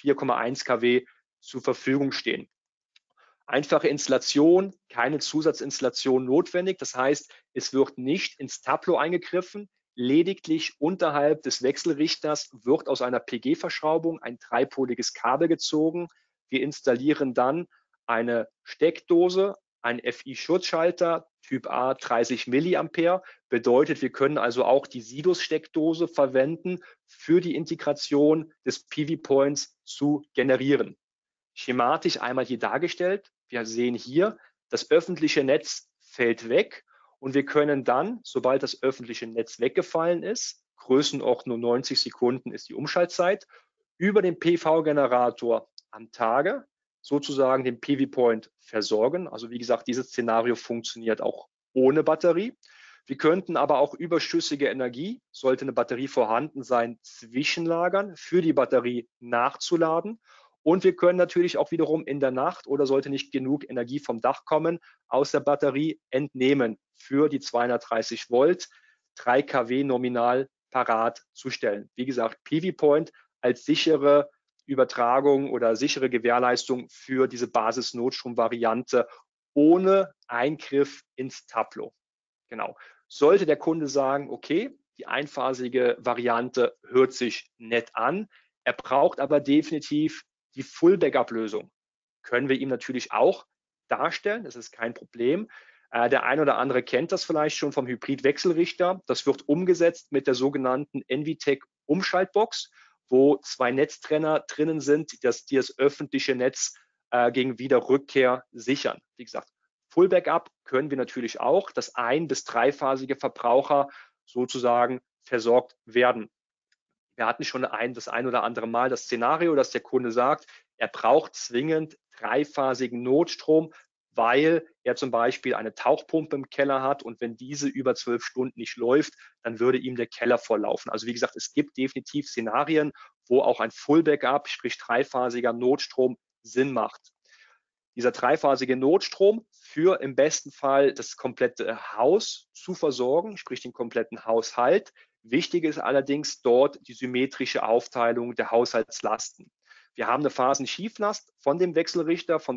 4,1 kW zur Verfügung stehen. Einfache Installation, keine Zusatzinstallation notwendig. Das heißt, es wird nicht ins Tableau eingegriffen. Lediglich unterhalb des Wechselrichters wird aus einer PG-Verschraubung ein dreipoliges Kabel gezogen. Wir installieren dann eine Steckdose, einen FI-Schutzschalter, Typ A 30 Milliampere. Bedeutet, wir können also auch die Sidus-Steckdose verwenden, für die Integration des PV-Points zu generieren. Schematisch einmal hier dargestellt. Wir sehen hier, das öffentliche Netz fällt weg und wir können dann, sobald das öffentliche Netz weggefallen ist, Größenordnung 90 Sekunden ist die Umschaltzeit, über den PV-Generator am Tage sozusagen den PV-Point versorgen. Also wie gesagt, dieses Szenario funktioniert auch ohne Batterie. Wir könnten aber auch überschüssige Energie, sollte eine Batterie vorhanden sein, zwischenlagern, für die Batterie nachzuladen. Und wir können natürlich auch wiederum in der Nacht oder sollte nicht genug Energie vom Dach kommen, aus der Batterie entnehmen, für die 230 Volt 3 kW nominal parat zu stellen. Wie gesagt, PV-Point als sichere Übertragung oder sichere Gewährleistung für diese Basis-Notstrom-Variante ohne Eingriff ins Tableau. Genau. Sollte der Kunde sagen, okay, die einphasige Variante hört sich nett an, er braucht aber definitiv die Full-Backup-Lösung, können wir ihm natürlich auch darstellen, das ist kein Problem. Der ein oder andere kennt das vielleicht schon vom Hybrid-Wechselrichter. Das wird umgesetzt mit der sogenannten NVTech-Umschaltbox, wo 2 Netztrenner drinnen sind, die das öffentliche Netz gegen Wiederrückkehr sichern. Wie gesagt, Full Backup können wir natürlich auch, dass ein- bis dreiphasige Verbraucher sozusagen versorgt werden. Wir hatten schon das ein oder andere Mal das Szenario, dass der Kunde sagt, er braucht zwingend dreiphasigen Notstrom, weil er zum Beispiel eine Tauchpumpe im Keller hat und wenn diese über 12 Stunden nicht läuft, dann würde ihm der Keller volllaufen. Also wie gesagt, es gibt definitiv Szenarien, wo auch ein Full Backup, sprich dreiphasiger Notstrom Sinn macht. Dieser dreiphasige Notstrom für im besten Fall das komplette Haus zu versorgen, sprich den kompletten Haushalt. Wichtig ist allerdings dort die symmetrische Aufteilung der Haushaltslasten. Wir haben eine Phasenschieflast von dem Wechselrichter von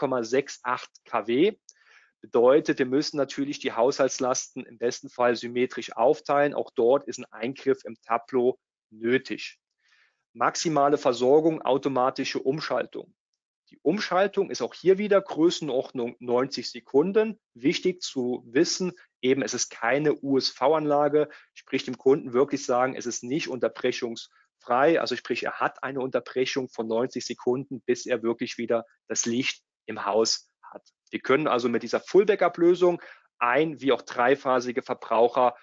3,68 kW. Bedeutet, wir müssen natürlich die Haushaltslasten im besten Fall symmetrisch aufteilen. Auch dort ist ein Eingriff im Tableau nötig. Maximale Versorgung, automatische Umschaltung. Die Umschaltung ist auch hier wieder Größenordnung 90 Sekunden. Wichtig zu wissen, eben es ist keine USV-Anlage, sprich dem Kunden wirklich sagen, es ist nicht unterbrechungsfrei, also sprich er hat eine Unterbrechung von 90 Sekunden, bis er wirklich wieder das Licht im Haus hat. Wir können also mit dieser Full-Backup-Lösung ein- wie auch dreiphasige Verbraucher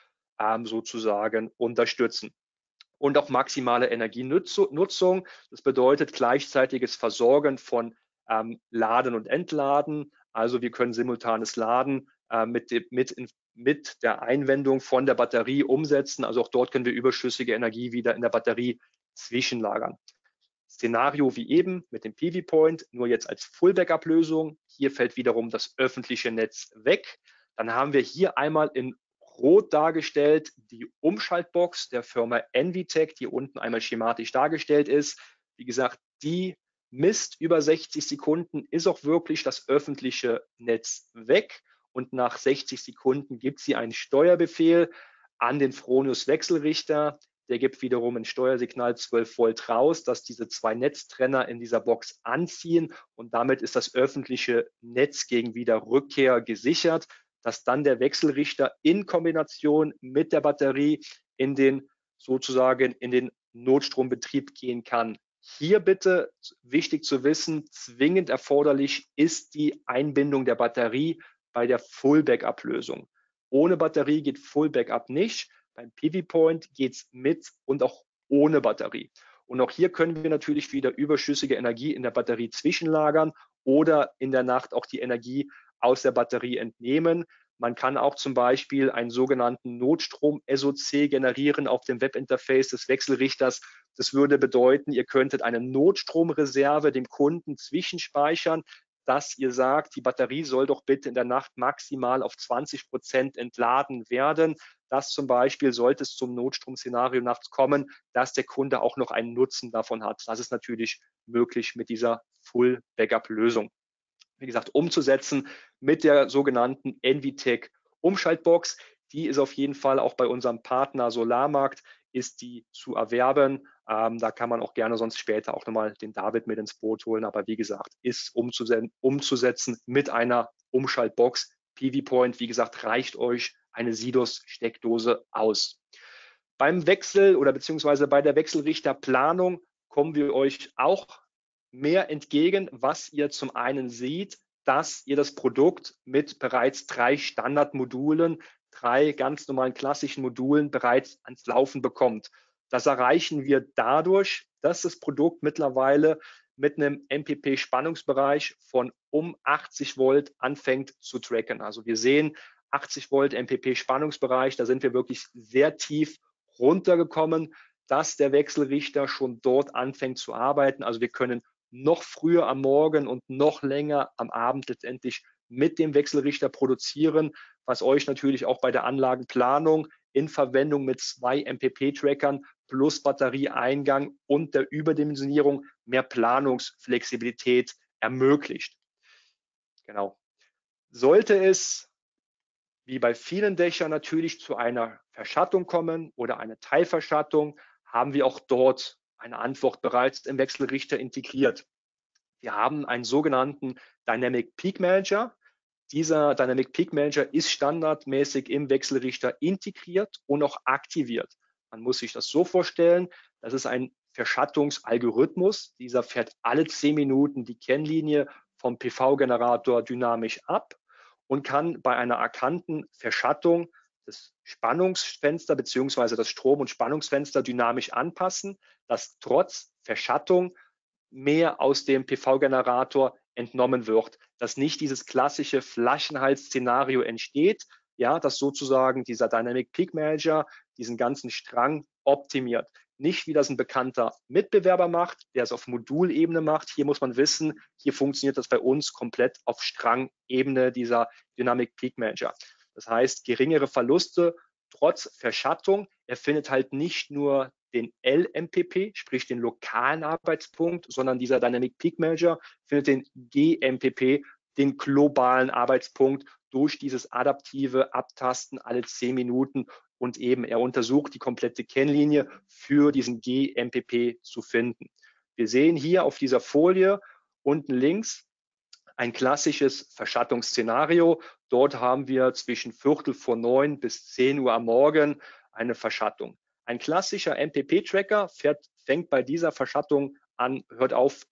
sozusagen unterstützen. Und auch maximale Energienutzung. Das bedeutet gleichzeitiges Versorgen von Laden und Entladen. Also wir können simultanes Laden mit der Einwendung von der Batterie umsetzen. Also auch dort können wir überschüssige Energie wieder in der Batterie zwischenlagern. Szenario wie eben mit dem PV-Point, nur jetzt als Full-Backup-Lösung. Hier fällt wiederum das öffentliche Netz weg. Dann haben wir hier einmal in Rot dargestellt die Umschaltbox der Firma NVTech, die unten einmal schematisch dargestellt ist. Wie gesagt, die misst über 60 Sekunden, ist auch wirklich das öffentliche Netz weg und nach 60 Sekunden gibt sie einen Steuerbefehl an den Fronius Wechselrichter. Der gibt wiederum ein Steuersignal 12 Volt raus, dass diese 2 Netztrenner in dieser Box anziehen und damit ist das öffentliche Netz gegen Wiederrückkehr gesichert, dass dann der Wechselrichter in Kombination mit der Batterie in den Notstrombetrieb gehen kann. Hier bitte wichtig zu wissen, zwingend erforderlich ist die Einbindung der Batterie bei der Full-Backup-Lösung. Ohne Batterie geht Full-Backup nicht. Beim PV-Point geht es mit und auch ohne Batterie. Und auch hier können wir natürlich wieder überschüssige Energie in der Batterie zwischenlagern oder in der Nacht auch die Energie aus der Batterie entnehmen. Man kann auch zum Beispiel einen sogenannten Notstrom-SOC generieren auf dem Webinterface des Wechselrichters. Das würde bedeuten, ihr könntet eine Notstromreserve dem Kunden zwischenspeichern, dass ihr sagt, die Batterie soll doch bitte in der Nacht maximal auf 20% entladen werden, dass zum Beispiel, sollte es zum Notstromszenario nachts kommen, dass der Kunde auch noch einen Nutzen davon hat. Das ist natürlich möglich mit dieser Full-Backup-Lösung. Wie gesagt, umzusetzen mit der sogenannten NVTech Umschaltbox. Die ist auf jeden Fall auch bei unserem Partner Solarmarkt, ist die zu erwerben. Da kann man auch gerne sonst später auch nochmal den David mit ins Boot holen. Aber wie gesagt, ist umzusetzen mit einer Umschaltbox. PV Point, wie gesagt, reicht euch eine Sidus-Steckdose aus. Beim Wechsel oder beziehungsweise bei der Wechselrichterplanung kommen wir euch auch mehr entgegen, was ihr zum einen seht, dass ihr das Produkt mit bereits 3 Standardmodulen, 3 ganz normalen klassischen Modulen bereits ans Laufen bekommt. Das erreichen wir dadurch, dass das Produkt mittlerweile mit einem MPP-Spannungsbereich von um 80 Volt anfängt zu tracken. Also wir sehen 80 Volt MPP-Spannungsbereich, da sind wir wirklich sehr tief runtergekommen, dass der Wechselrichter schon dort anfängt zu arbeiten. Also wir können noch früher am Morgen und noch länger am Abend letztendlich mit dem Wechselrichter produzieren, was euch natürlich auch bei der Anlagenplanung in Verwendung mit 2 MPP-Trackern plus Batterieeingang und der Überdimensionierung mehr Planungsflexibilität ermöglicht. Genau. Sollte es wie bei vielen Dächern natürlich zu einer Verschattung kommen oder eine Teilverschattung, haben wir auch dort eine Antwort bereits im Wechselrichter integriert. Wir haben einen sogenannten Dynamic Peak Manager. Dieser Dynamic Peak Manager ist standardmäßig im Wechselrichter integriert und auch aktiviert. Man muss sich das so vorstellen, das ist ein Verschattungsalgorithmus. Dieser fährt alle 10 Minuten die Kennlinie vom PV-Generator dynamisch ab und kann bei einer erkannten Verschattung das Spannungsfenster bzw. das Strom- und Spannungsfenster dynamisch anpassen, dass trotz Verschattung mehr aus dem PV-Generator entnommen wird, dass nicht dieses klassische Flaschenhals-Szenario entsteht, ja, dass sozusagen dieser Dynamic Peak Manager diesen ganzen Strang optimiert. Nicht wie das ein bekannter Mitbewerber macht, der es auf Modulebene macht. Hier muss man wissen, hier funktioniert das bei uns komplett auf Strangebene, dieser Dynamic Peak Manager. Das heißt, geringere Verluste trotz Verschattung. Er findet halt nicht nur den LMPP, sprich den lokalen Arbeitspunkt, sondern dieser Dynamic Peak Manager findet den GMPP, den globalen Arbeitspunkt, durch dieses adaptive Abtasten alle 10 Minuten und eben er untersucht die komplette Kennlinie für diesen GMPP zu finden. Wir sehen hier auf dieser Folie unten links ein klassisches Verschattungsszenario. Dort haben wir zwischen 8:45 bis 10 Uhr am Morgen eine Verschattung. Ein klassischer MPP-Tracker fängt bei dieser Verschattung an, hört auf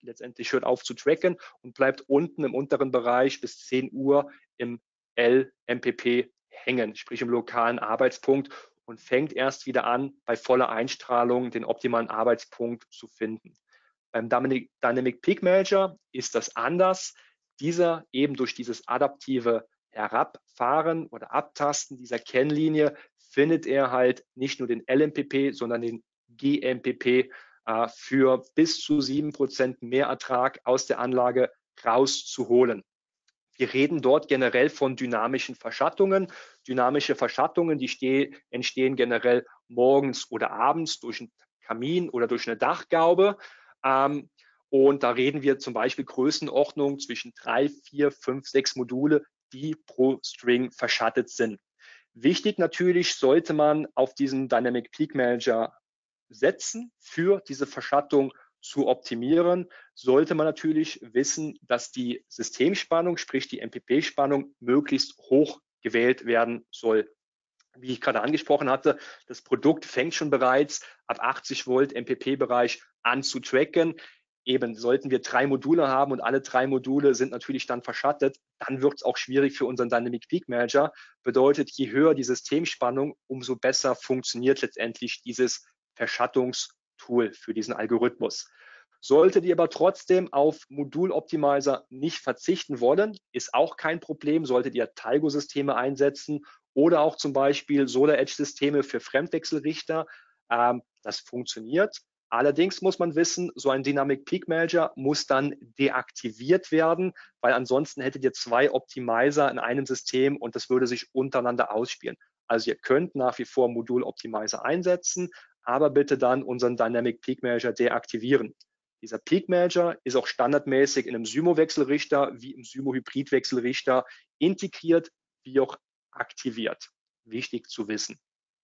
zu tracken und bleibt unten im unteren Bereich bis 10 Uhr im LMPP hängen, sprich im lokalen Arbeitspunkt und fängt erst wieder an, bei voller Einstrahlung den optimalen Arbeitspunkt zu finden. Beim Dynamic Peak Manager ist das anders. Dieser eben durch dieses adaptive Herabfahren oder Abtasten dieser Kennlinie findet er halt nicht nur den LMPP, sondern den GMPP für bis zu 7% mehr Ertrag aus der Anlage rauszuholen. Wir reden dort generell von dynamischen Verschattungen. Dynamische Verschattungen, die entstehen generell morgens oder abends durch einen Kamin oder durch eine Dachgaube. Und da reden wir zum Beispiel Größenordnung zwischen 3, 4, 5, 6 Module, die pro String verschattet sind. Wichtig natürlich sollte man auf diesen Dynamic Peak Manager setzen, für diese Verschattung zu optimieren, sollte man natürlich wissen, dass die Systemspannung, sprich die MPP-Spannung, möglichst hoch gewählt werden soll. Wie ich gerade angesprochen hatte, das Produkt fängt schon bereits ab 80 Volt MPP-Bereich an zu tracken. Eben sollten wir 3 Module haben und alle 3 Module sind natürlich dann verschattet, dann wird es auch schwierig für unseren Dynamic Peak Manager. Bedeutet, je höher die Systemspannung, umso besser funktioniert letztendlich dieses Verschattungstool für diesen Algorithmus. Solltet ihr aber trotzdem auf Moduloptimizer nicht verzichten wollen, ist auch kein Problem. Solltet ihr Talgo-Systeme einsetzen oder auch zum Beispiel Solar Edge-Systeme für Fremdwechselrichter, das funktioniert. Allerdings muss man wissen, so ein Dynamic Peak Manager muss dann deaktiviert werden, weil ansonsten hättet ihr 2 Optimizer in einem System und das würde sich untereinander ausspielen. Also ihr könnt nach wie vor Modul Optimizer einsetzen, aber bitte dann unseren Dynamic Peak Manager deaktivieren. Dieser Peak Manager ist auch standardmäßig in einem Symo-Wechselrichter wie im Symo-Hybrid-Wechselrichter integriert, wie auch aktiviert. Wichtig zu wissen.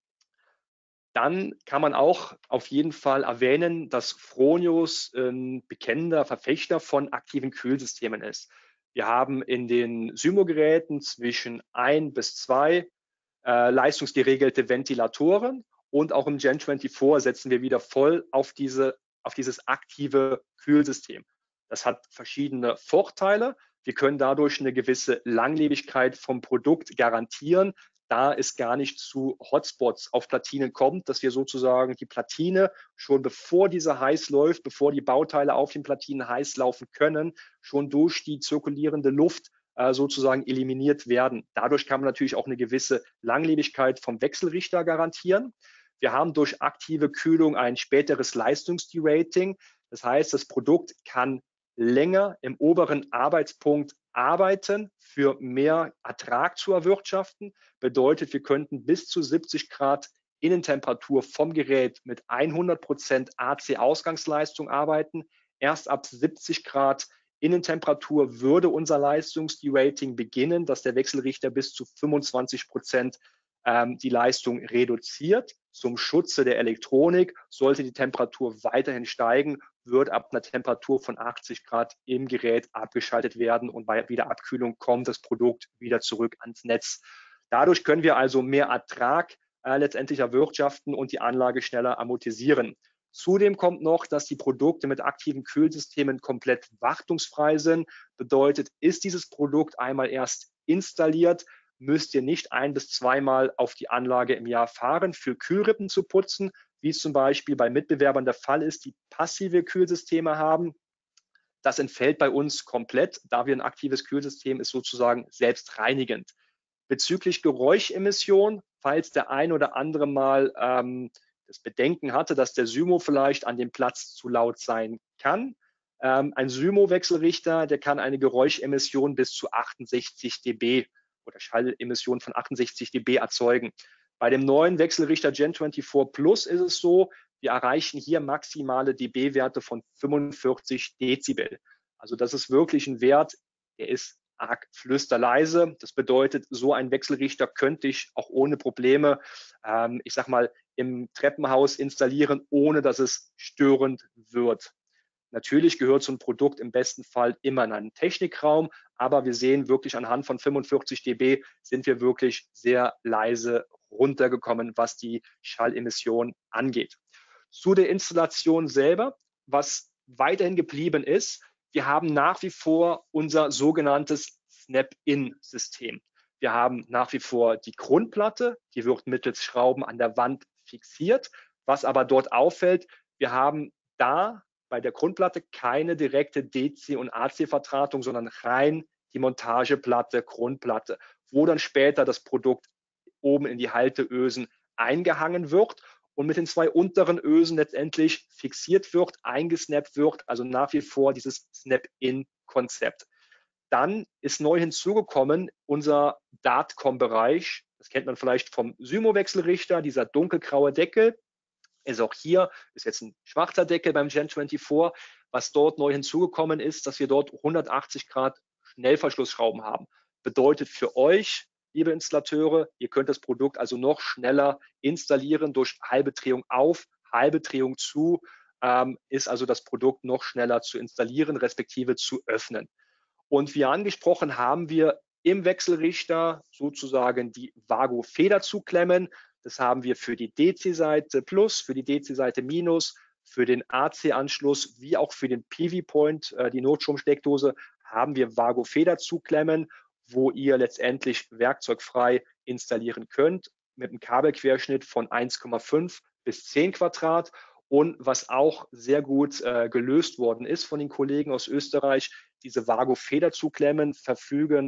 Dann kann man auch auf jeden Fall erwähnen, dass Fronius ein bekennender Verfechter von aktiven Kühlsystemen ist. Wir haben in den Symo-Geräten zwischen 1 bis 2 leistungsgeregelte Ventilatoren und auch im Gen24 setzen wir wieder voll auf dieses aktive Kühlsystem. Das hat verschiedene Vorteile. Wir können dadurch eine gewisse Langlebigkeit vom Produkt garantieren, da es gar nicht zu Hotspots auf Platinen kommt, dass wir sozusagen die Platine schon bevor diese heiß läuft, bevor die Bauteile auf den Platinen heiß laufen können, schon durch die zirkulierende Luft sozusagen eliminiert werden. Dadurch kann man natürlich auch eine gewisse Langlebigkeit vom Wechselrichter garantieren. Wir haben durch aktive Kühlung ein späteres Leistungsderating. Das heißt, das Produkt kann länger im oberen Arbeitspunkt arbeiten, für mehr Ertrag zu erwirtschaften. Bedeutet, wir könnten bis zu 70 Grad Innentemperatur vom Gerät mit 100% AC-Ausgangsleistung arbeiten. Erst ab 70 Grad Innentemperatur würde unser Leistungsderating beginnen, dass der Wechselrichter bis zu 25% die Leistung reduziert. Zum Schutze der Elektronik sollte die Temperatur weiterhin steigen, wird ab einer Temperatur von 80 Grad im Gerät abgeschaltet werden und bei Wiederabkühlung kommt das Produkt wieder zurück ans Netz. Dadurch können wir also mehr Ertrag letztendlich erwirtschaften und die Anlage schneller amortisieren. Zudem kommt noch, dass die Produkte mit aktiven Kühlsystemen komplett wartungsfrei sind. Bedeutet, ist dieses Produkt einmal erst installiert, müsst ihr nicht 1- bis 2-mal auf die Anlage im Jahr fahren, für Kühlrippen zu putzen, wie es zum Beispiel bei Mitbewerbern der Fall ist, die passive Kühlsysteme haben. Das entfällt bei uns komplett, da wir ein aktives Kühlsystem ist sozusagen selbstreinigend. Bezüglich Geräuschemission, falls der ein oder andere mal das Bedenken hatte, dass der Symo vielleicht an dem Platz zu laut sein kann. Ein Symo-Wechselrichter, der kann eine Geräuschemission bis zu 68 dB oder Schallemission von 68 dB erzeugen. Bei dem neuen Wechselrichter Gen24 Plus ist es so, wir erreichen hier maximale dB-Werte von 45 Dezibel. Also das ist wirklich ein Wert, der ist arg flüsterleise. Das bedeutet, so ein Wechselrichter könnte ich auch ohne Probleme, ich sag mal, im Treppenhaus installieren, ohne dass es störend wird. Natürlich gehört so ein Produkt im besten Fall immer in einen Technikraum, aber wir sehen wirklich anhand von 45 dB sind wir wirklich sehr leise runtergekommen, was die Schallemission angeht. Zu der Installation selber, was weiterhin geblieben ist, wir haben nach wie vor unser sogenanntes Snap-in-System. Wir haben nach wie vor die Grundplatte, die wird mittels Schrauben an der Wand fixiert. Was aber dort auffällt, wir haben da bei der Grundplatte keine direkte DC- und AC-Vertratung, sondern rein die Montageplatte, Grundplatte, wo dann später das Produkt oben in die Halteösen eingehangen wird und mit den 2 unteren Ösen letztendlich fixiert wird, eingesnappt wird, also nach wie vor dieses Snap-in-Konzept. Dann ist neu hinzugekommen unser Datcom-Bereich. Das kennt man vielleicht vom Symo-Wechselrichter, dieser dunkelgraue Deckel. Ist auch hier, ist jetzt ein schwarzer Deckel beim Gen24. Was dort neu hinzugekommen ist, dass wir dort 180 Grad Schnellverschlussschrauben haben. Bedeutet für euch, liebe Installateure, ihr könnt das Produkt also noch schneller installieren durch halbe Drehung auf, halbe Drehung zu, ist also das Produkt noch schneller zu installieren, respektive zu öffnen. Und wie angesprochen, haben wir im Wechselrichter sozusagen die Vago-Federzuklemmen. Das haben wir für die DC-Seite Plus, für die DC-Seite Minus, für den AC-Anschluss wie auch für den PV-Point, die Notstromsteckdose, haben wir Vago-Federzuklemmen, wo ihr letztendlich werkzeugfrei installieren könnt mit einem Kabelquerschnitt von 1,5 bis 10 Quadrat. Und was auch sehr gut gelöst worden ist von den Kollegen aus Österreich, diese Vago-Federzuklemmen verfügen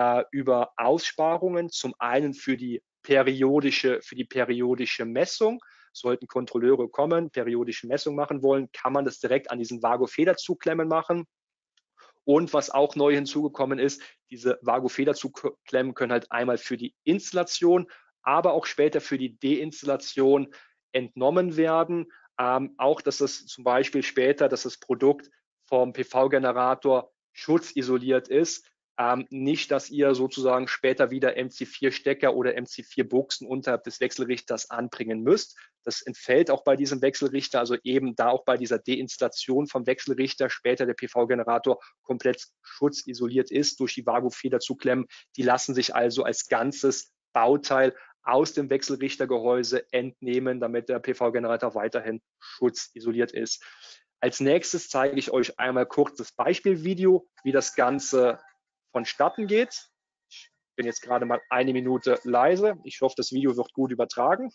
über Aussparungen, zum einen für die periodische Messung, sollten Kontrolleure kommen, periodische Messungen machen wollen, kann man das direkt an diesen Vago-Federzugklemmen machen. Und was auch neu hinzugekommen ist, diese Vago-Federzugklemmen können halt einmal für die Installation, aber auch später für die Deinstallation entnommen werden. Auch, dass es zum Beispiel später, dass das Produkt vom PV-Generator schutzisoliert ist. Nicht, dass ihr sozusagen später wieder MC4-Stecker oder MC4-Buchsen unterhalb des Wechselrichters anbringen müsst. Das entfällt auch bei diesem Wechselrichter, also eben da auch bei dieser Deinstallation vom Wechselrichter später der PV-Generator komplett schutzisoliert ist durch die Vago-Federzugklemmen. Die lassen sich also als ganzes Bauteil aus dem Wechselrichtergehäuse entnehmen, damit der PV-Generator weiterhin schutzisoliert ist. Als nächstes zeige ich euch einmal kurz das Beispielvideo, wie das Ganze vonstatten geht. Ich bin jetzt gerade mal eine Minute leise. Ich hoffe, das Video wird gut übertragen.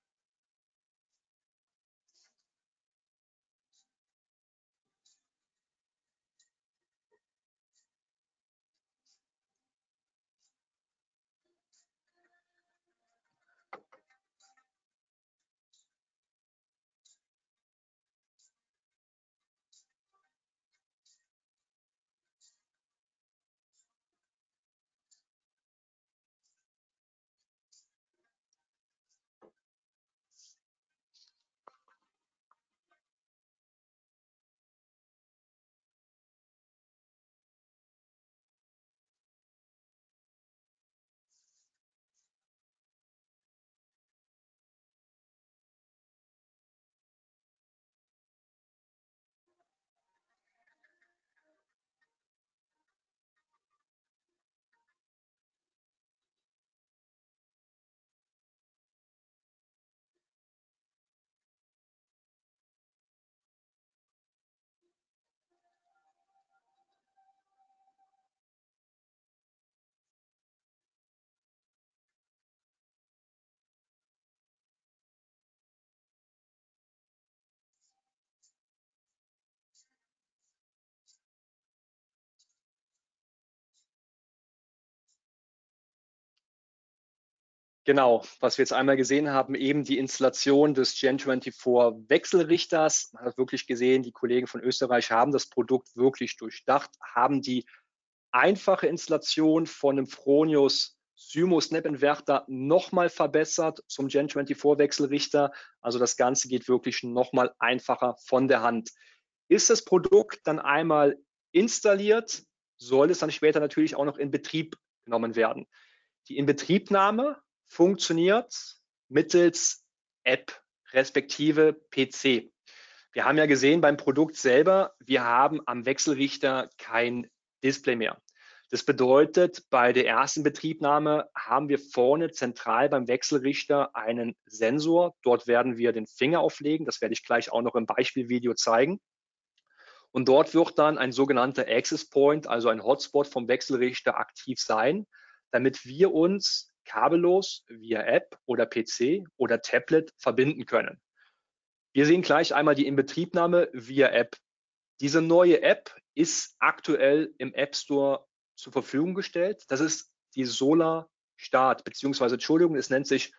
Genau, was wir jetzt einmal gesehen haben, eben die Installation des Gen24 Wechselrichters. Man hat wirklich gesehen, die Kollegen von Österreich haben das Produkt wirklich durchdacht, haben die einfache Installation von einem Fronius Symo Snap Inverter nochmal verbessert zum Gen24 Wechselrichter. Also das Ganze geht wirklich nochmal einfacher von der Hand. Ist das Produkt dann einmal installiert, soll es dann später natürlich auch noch in Betrieb genommen werden. Die Inbetriebnahme funktioniert mittels App respektive PC. Wir haben ja gesehen beim Produkt selber, wir haben am Wechselrichter kein Display mehr. Das bedeutet, bei der ersten Betriebnahme haben wir vorne zentral beim Wechselrichter einen Sensor. Dort werden wir den Finger auflegen. Das werde ich gleich auch noch im Beispielvideo zeigen. Und dort wird dann ein sogenannter Access Point, also ein Hotspot vom Wechselrichter aktiv sein, damit wir uns kabellos via App oder PC oder Tablet verbinden können. Wir sehen gleich einmal die Inbetriebnahme via App. Diese neue App ist aktuell im App Store zur Verfügung gestellt. Das ist die Solar Start, beziehungsweise Entschuldigung, es nennt sich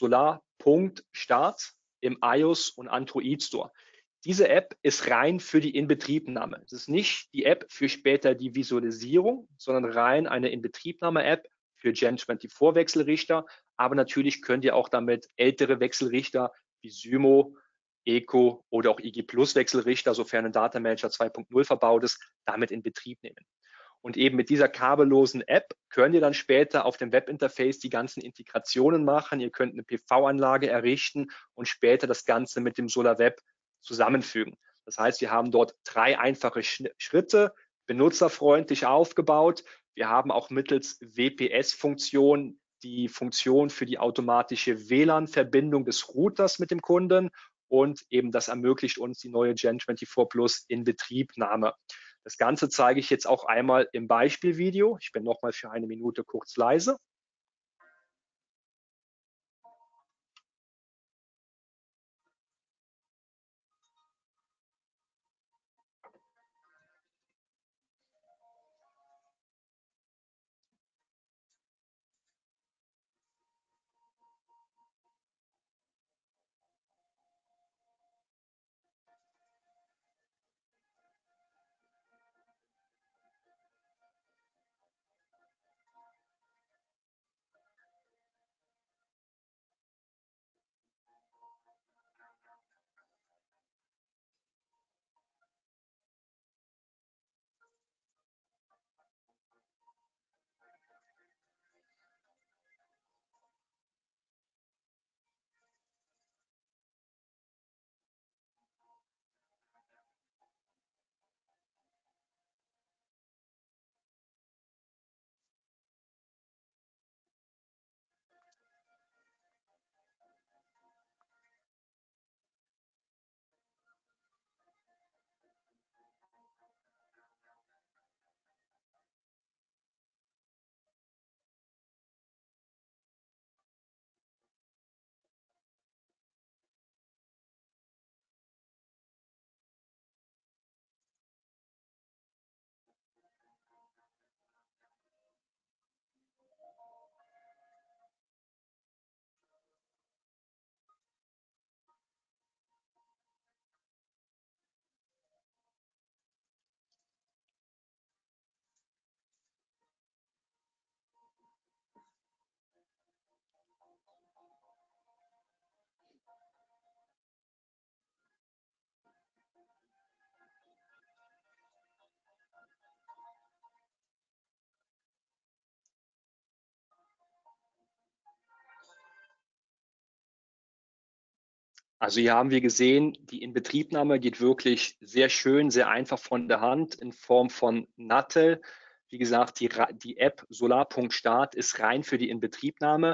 Solar.Start im iOS und Android Store. Diese App ist rein für die Inbetriebnahme. Es ist nicht die App für später die Visualisierung, sondern rein eine Inbetriebnahme-App für Gen24 Wechselrichter. Aber natürlich könnt ihr auch damit ältere Wechselrichter wie Symo, Eco oder auch IG Plus Wechselrichter, sofern ein Data Manager 2.0 verbaut ist, damit in Betrieb nehmen. Und eben mit dieser kabellosen App könnt ihr dann später auf dem Webinterface die ganzen Integrationen machen. Ihr könnt eine PV-Anlage errichten und später das Ganze mit dem SolarWeb zusammenfügen. Das heißt, wir haben dort 3 einfache Schritte, benutzerfreundlich aufgebaut. Wir haben auch mittels WPS-Funktion die Funktion für die automatische WLAN-Verbindung des Routers mit dem Kunden und eben das ermöglicht uns die neue Gen24 Plus Inbetriebnahme. Das Ganze zeige ich jetzt auch einmal im Beispielvideo. Ich bin nochmal für eine Minute kurz leise. Also hier haben wir gesehen, die Inbetriebnahme geht wirklich sehr schön, sehr einfach von der Hand in Form von Nattel. Wie gesagt, die App Solar.start ist rein für die Inbetriebnahme.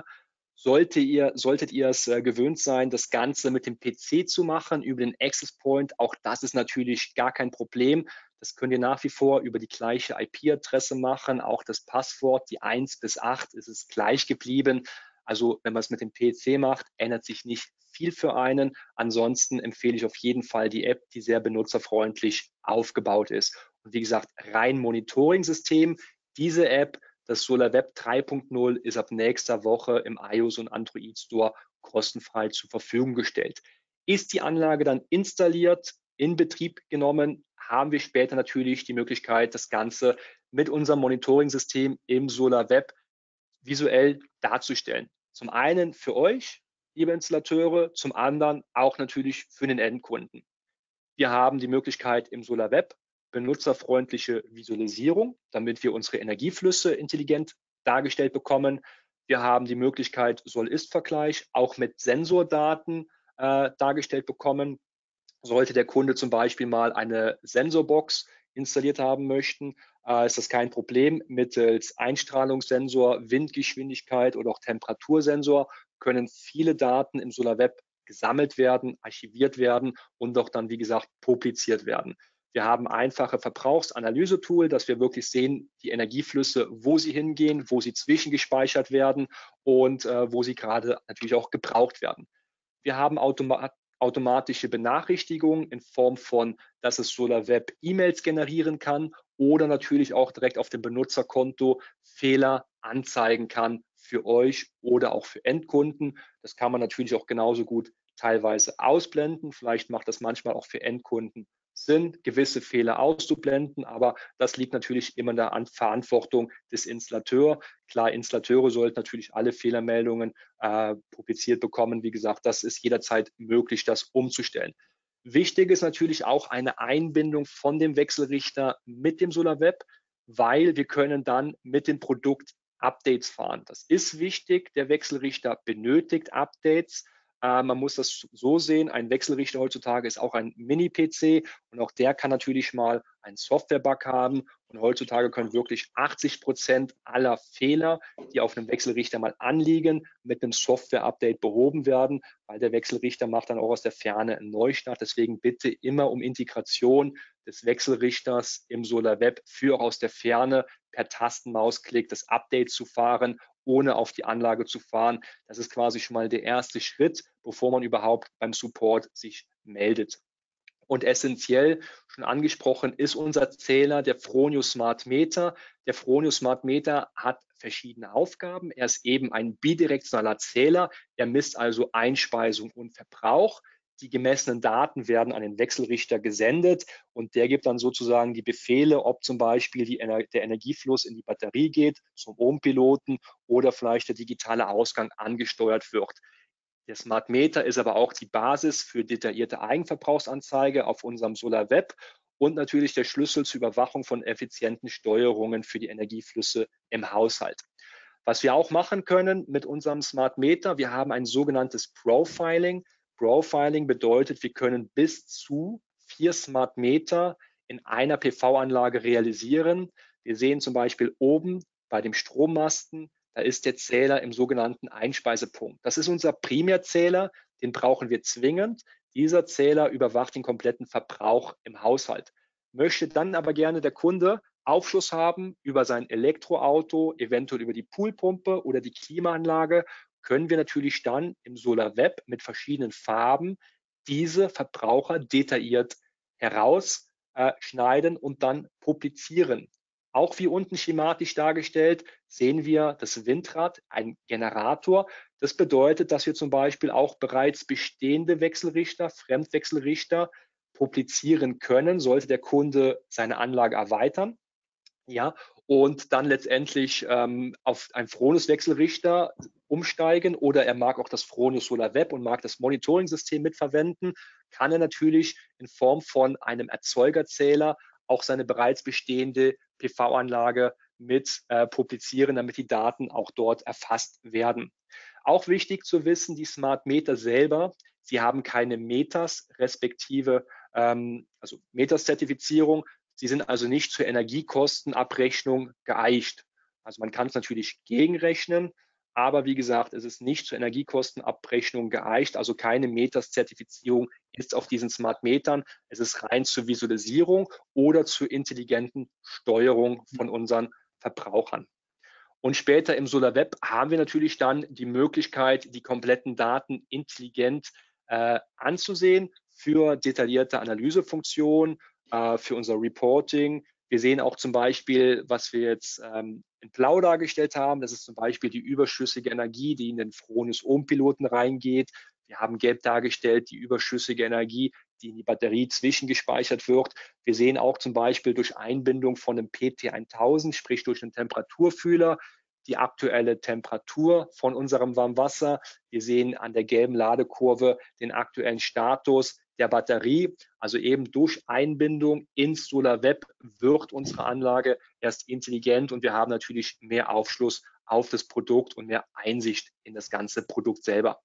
Solltet ihr es gewöhnt sein, das Ganze mit dem PC zu machen, über den Access Point, auch das ist natürlich gar kein Problem. Das könnt ihr nach wie vor über die gleiche IP-Adresse machen. Auch das Passwort, die 1 bis 8, ist es gleich geblieben. Also wenn man es mit dem PC macht, ändert sich nicht viel für einen. Ansonsten empfehle ich auf jeden Fall die App, die sehr benutzerfreundlich aufgebaut ist. Und wie gesagt, rein Monitoring-System. Diese App, das SolarWeb 3.0, ist ab nächster Woche im iOS und Android Store kostenfrei zur Verfügung gestellt. Ist die Anlage dann installiert, in Betrieb genommen, haben wir später natürlich die Möglichkeit, das Ganze mit unserem Monitoring-System im SolarWeb visuell darzustellen. Zum einen für euch, liebe Installateure, zum anderen auch natürlich für den Endkunden. Wir haben die Möglichkeit im SolarWeb benutzerfreundliche Visualisierung, damit wir unsere Energieflüsse intelligent dargestellt bekommen. Wir haben die Möglichkeit Soll-Ist-Vergleich auch mit Sensordaten dargestellt bekommen. Sollte der Kunde zum Beispiel mal eine Sensorbox installiert haben möchten, ist das kein Problem. Mittels Einstrahlungssensor, Windgeschwindigkeit oder auch Temperatursensor können viele Daten im SolarWeb gesammelt werden, archiviert werden und auch dann, wie gesagt, publiziert werden. Wir haben einfache Verbrauchsanalyse-Tool, dass wir wirklich sehen, die Energieflüsse, wo sie hingehen, wo sie zwischengespeichert werden und wo sie gerade natürlich auch gebraucht werden. Wir haben automatische Benachrichtigungen in Form von, dass es SolarWeb E-Mails generieren kann oder natürlich auch direkt auf dem Benutzerkonto Fehler anzeigen kann für euch oder auch für Endkunden. Das kann man natürlich auch genauso gut teilweise ausblenden. Vielleicht macht das manchmal auch für Endkunden Sinn, gewisse Fehler auszublenden, aber das liegt natürlich immer in der Verantwortung des Installateurs. Klar, Installateure sollten natürlich alle Fehlermeldungen publiziert bekommen. Wie gesagt, das ist jederzeit möglich, das umzustellen. Wichtig ist natürlich auch eine Einbindung von dem Wechselrichter mit dem SolarWeb, weil wir können dann mit dem Produkt Updates fahren. Das ist wichtig. Der Wechselrichter benötigt Updates. Man muss das so sehen, ein Wechselrichter heutzutage ist auch ein Mini-PC und auch der kann natürlich mal einen Software-Bug haben. Und heutzutage können wirklich 80% aller Fehler, die auf einem Wechselrichter mal anliegen, mit einem Software-Update behoben werden, weil der Wechselrichter macht dann auch aus der Ferne einen Neustart. Deswegen bitte immer um Integration des Wechselrichters im SolarWeb für auch aus der Ferne per Tastenmausklick das Update zu fahren, ohne auf die Anlage zu fahren. Das ist quasi schon mal der erste Schritt, bevor man überhaupt beim Support sich meldet. Und essentiell, schon angesprochen, ist unser Zähler, der Fronio Smart Meter. Der Fronio Smart Meter hat verschiedene Aufgaben. Er ist eben ein bidirektionaler Zähler. Er misst also Einspeisung und Verbrauch. Die gemessenen Daten werden an den Wechselrichter gesendet und der gibt dann sozusagen die Befehle, ob zum Beispiel der Energiefluss in die Batterie geht, zum Ohmpiloten oder vielleicht der digitale Ausgang angesteuert wird. Der Smart Meter ist aber auch die Basis für detaillierte Eigenverbrauchsanzeige auf unserem SolarWeb und natürlich der Schlüssel zur Überwachung von effizienten Steuerungen für die Energieflüsse im Haushalt. Was wir auch machen können mit unserem Smart Meter, wir haben ein sogenanntes Profiling. Profiling bedeutet, wir können bis zu 4 Smart Meter in einer PV-Anlage realisieren. Wir sehen zum Beispiel oben bei dem Strommasten, da ist der Zähler im sogenannten Einspeisepunkt. Das ist unser Primärzähler, den brauchen wir zwingend. Dieser Zähler überwacht den kompletten Verbrauch im Haushalt. Möchte dann aber gerne der Kunde Aufschluss haben über sein Elektroauto, eventuell über die Poolpumpe oder die Klimaanlage, können wir natürlich dann im SolarWeb mit verschiedenen Farben diese Verbraucher detailliert herausschneiden und dann publizieren. Auch wie unten schematisch dargestellt, sehen wir das Windrad, ein Generator. Das bedeutet, dass wir zum Beispiel auch bereits bestehende Wechselrichter, Fremdwechselrichter publizieren können, sollte der Kunde seine Anlage erweitern. Ja, und dann letztendlich auf einen Fronis-Wechselrichter umsteigen oder er mag auch das Fronis SolarWeb und mag das Monitoring-System mitverwenden, kann er natürlich in Form von einem Erzeugerzähler auch seine bereits bestehende PV-Anlage mit publizieren, damit die Daten auch dort erfasst werden. Auch wichtig zu wissen, die Smart Meter selber, Sie haben keine Metas, respektive also Metas-Zertifizierung. Sie sind also nicht zur Energiekostenabrechnung geeicht. Also man kann es natürlich gegenrechnen, aber wie gesagt, es ist nicht zur Energiekostenabrechnung geeicht, also keine Metas-Zertifizierung ist auf diesen Smart Metern. Es ist rein zur Visualisierung oder zur intelligenten Steuerung von unseren Verbrauchern. Und später im SolarWeb haben wir natürlich dann die Möglichkeit, die kompletten Daten intelligent anzusehen für detaillierte Analysefunktionen, für unser Reporting. Wir sehen auch zum Beispiel, was wir jetzt in Blau dargestellt haben. Das ist zum Beispiel die überschüssige Energie, die in den Fronius Ohm-Piloten reingeht. Wir haben gelb dargestellt die überschüssige Energie, die in die Batterie zwischengespeichert wird. Wir sehen auch zum Beispiel durch Einbindung von einem PT1000, sprich durch einen Temperaturfühler, die aktuelle Temperatur von unserem Warmwasser. Wir sehen an der gelben Ladekurve den aktuellen Status der Batterie. Also eben durch Einbindung ins SolarWeb wird unsere Anlage erst intelligent und wir haben natürlich mehr Aufschluss auf das Produkt und mehr Einsicht in das ganze Produkt selber.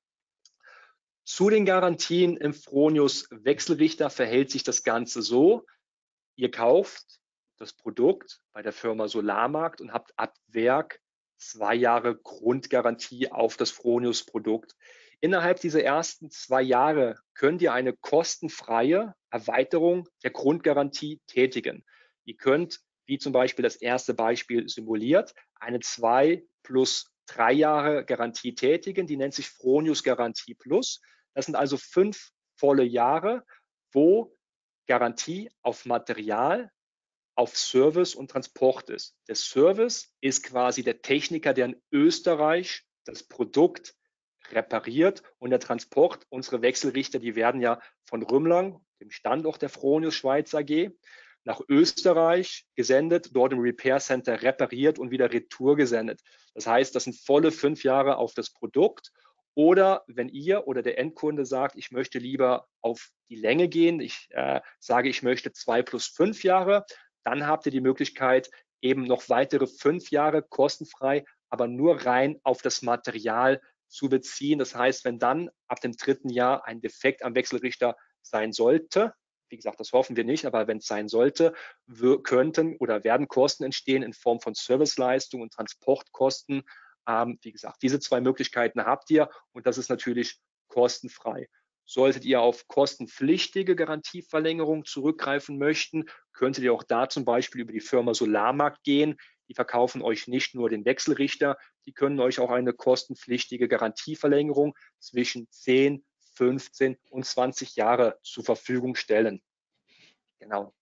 Zu den Garantien im Fronius Wechselrichter verhält sich das Ganze so: Ihr kauft das Produkt bei der Firma Solarmarkt und habt ab Werk 2 Jahre Grundgarantie auf das Fronius-Produkt. Innerhalb dieser ersten 2 Jahre könnt ihr eine kostenfreie Erweiterung der Grundgarantie tätigen. Ihr könnt, wie zum Beispiel das erste Beispiel simuliert, eine 2 plus 3 Jahre Garantie tätigen. Die nennt sich Fronius Garantie Plus. Das sind also 5 volle Jahre, wo Garantie auf Material, auf Service und Transport ist. Der Service ist quasi der Techniker, der in Österreich das Produkt repariert, und der Transport, unsere Wechselrichter, die werden ja von Rümlang, dem Standort der Fronius Schweiz AG, nach Österreich gesendet, dort im Repair Center repariert und wieder retour gesendet. Das heißt, das sind volle 5 Jahre auf das Produkt. Oder wenn ihr oder der Endkunde sagt, ich möchte lieber auf die Länge gehen, ich sage, ich möchte 2 plus 5 Jahre, dann habt ihr die Möglichkeit, eben noch weitere 5 Jahre kostenfrei, aber nur rein auf das Material zu beziehen. Das heißt, wenn dann ab dem 3. Jahr ein Defekt am Wechselrichter sein sollte, wie gesagt, das hoffen wir nicht, aber wenn es sein sollte, könnten oder werden Kosten entstehen in Form von Serviceleistung und Transportkosten. Wie gesagt, diese 2 Möglichkeiten habt ihr und das ist natürlich kostenfrei. Solltet ihr auf kostenpflichtige Garantieverlängerung zurückgreifen möchten, könntet ihr auch da zum Beispiel über die Firma Solarmarkt gehen. Die verkaufen euch nicht nur den Wechselrichter, die können euch auch eine kostenpflichtige Garantieverlängerung zwischen 10, 15 und 20 Jahre zur Verfügung stellen. Genau.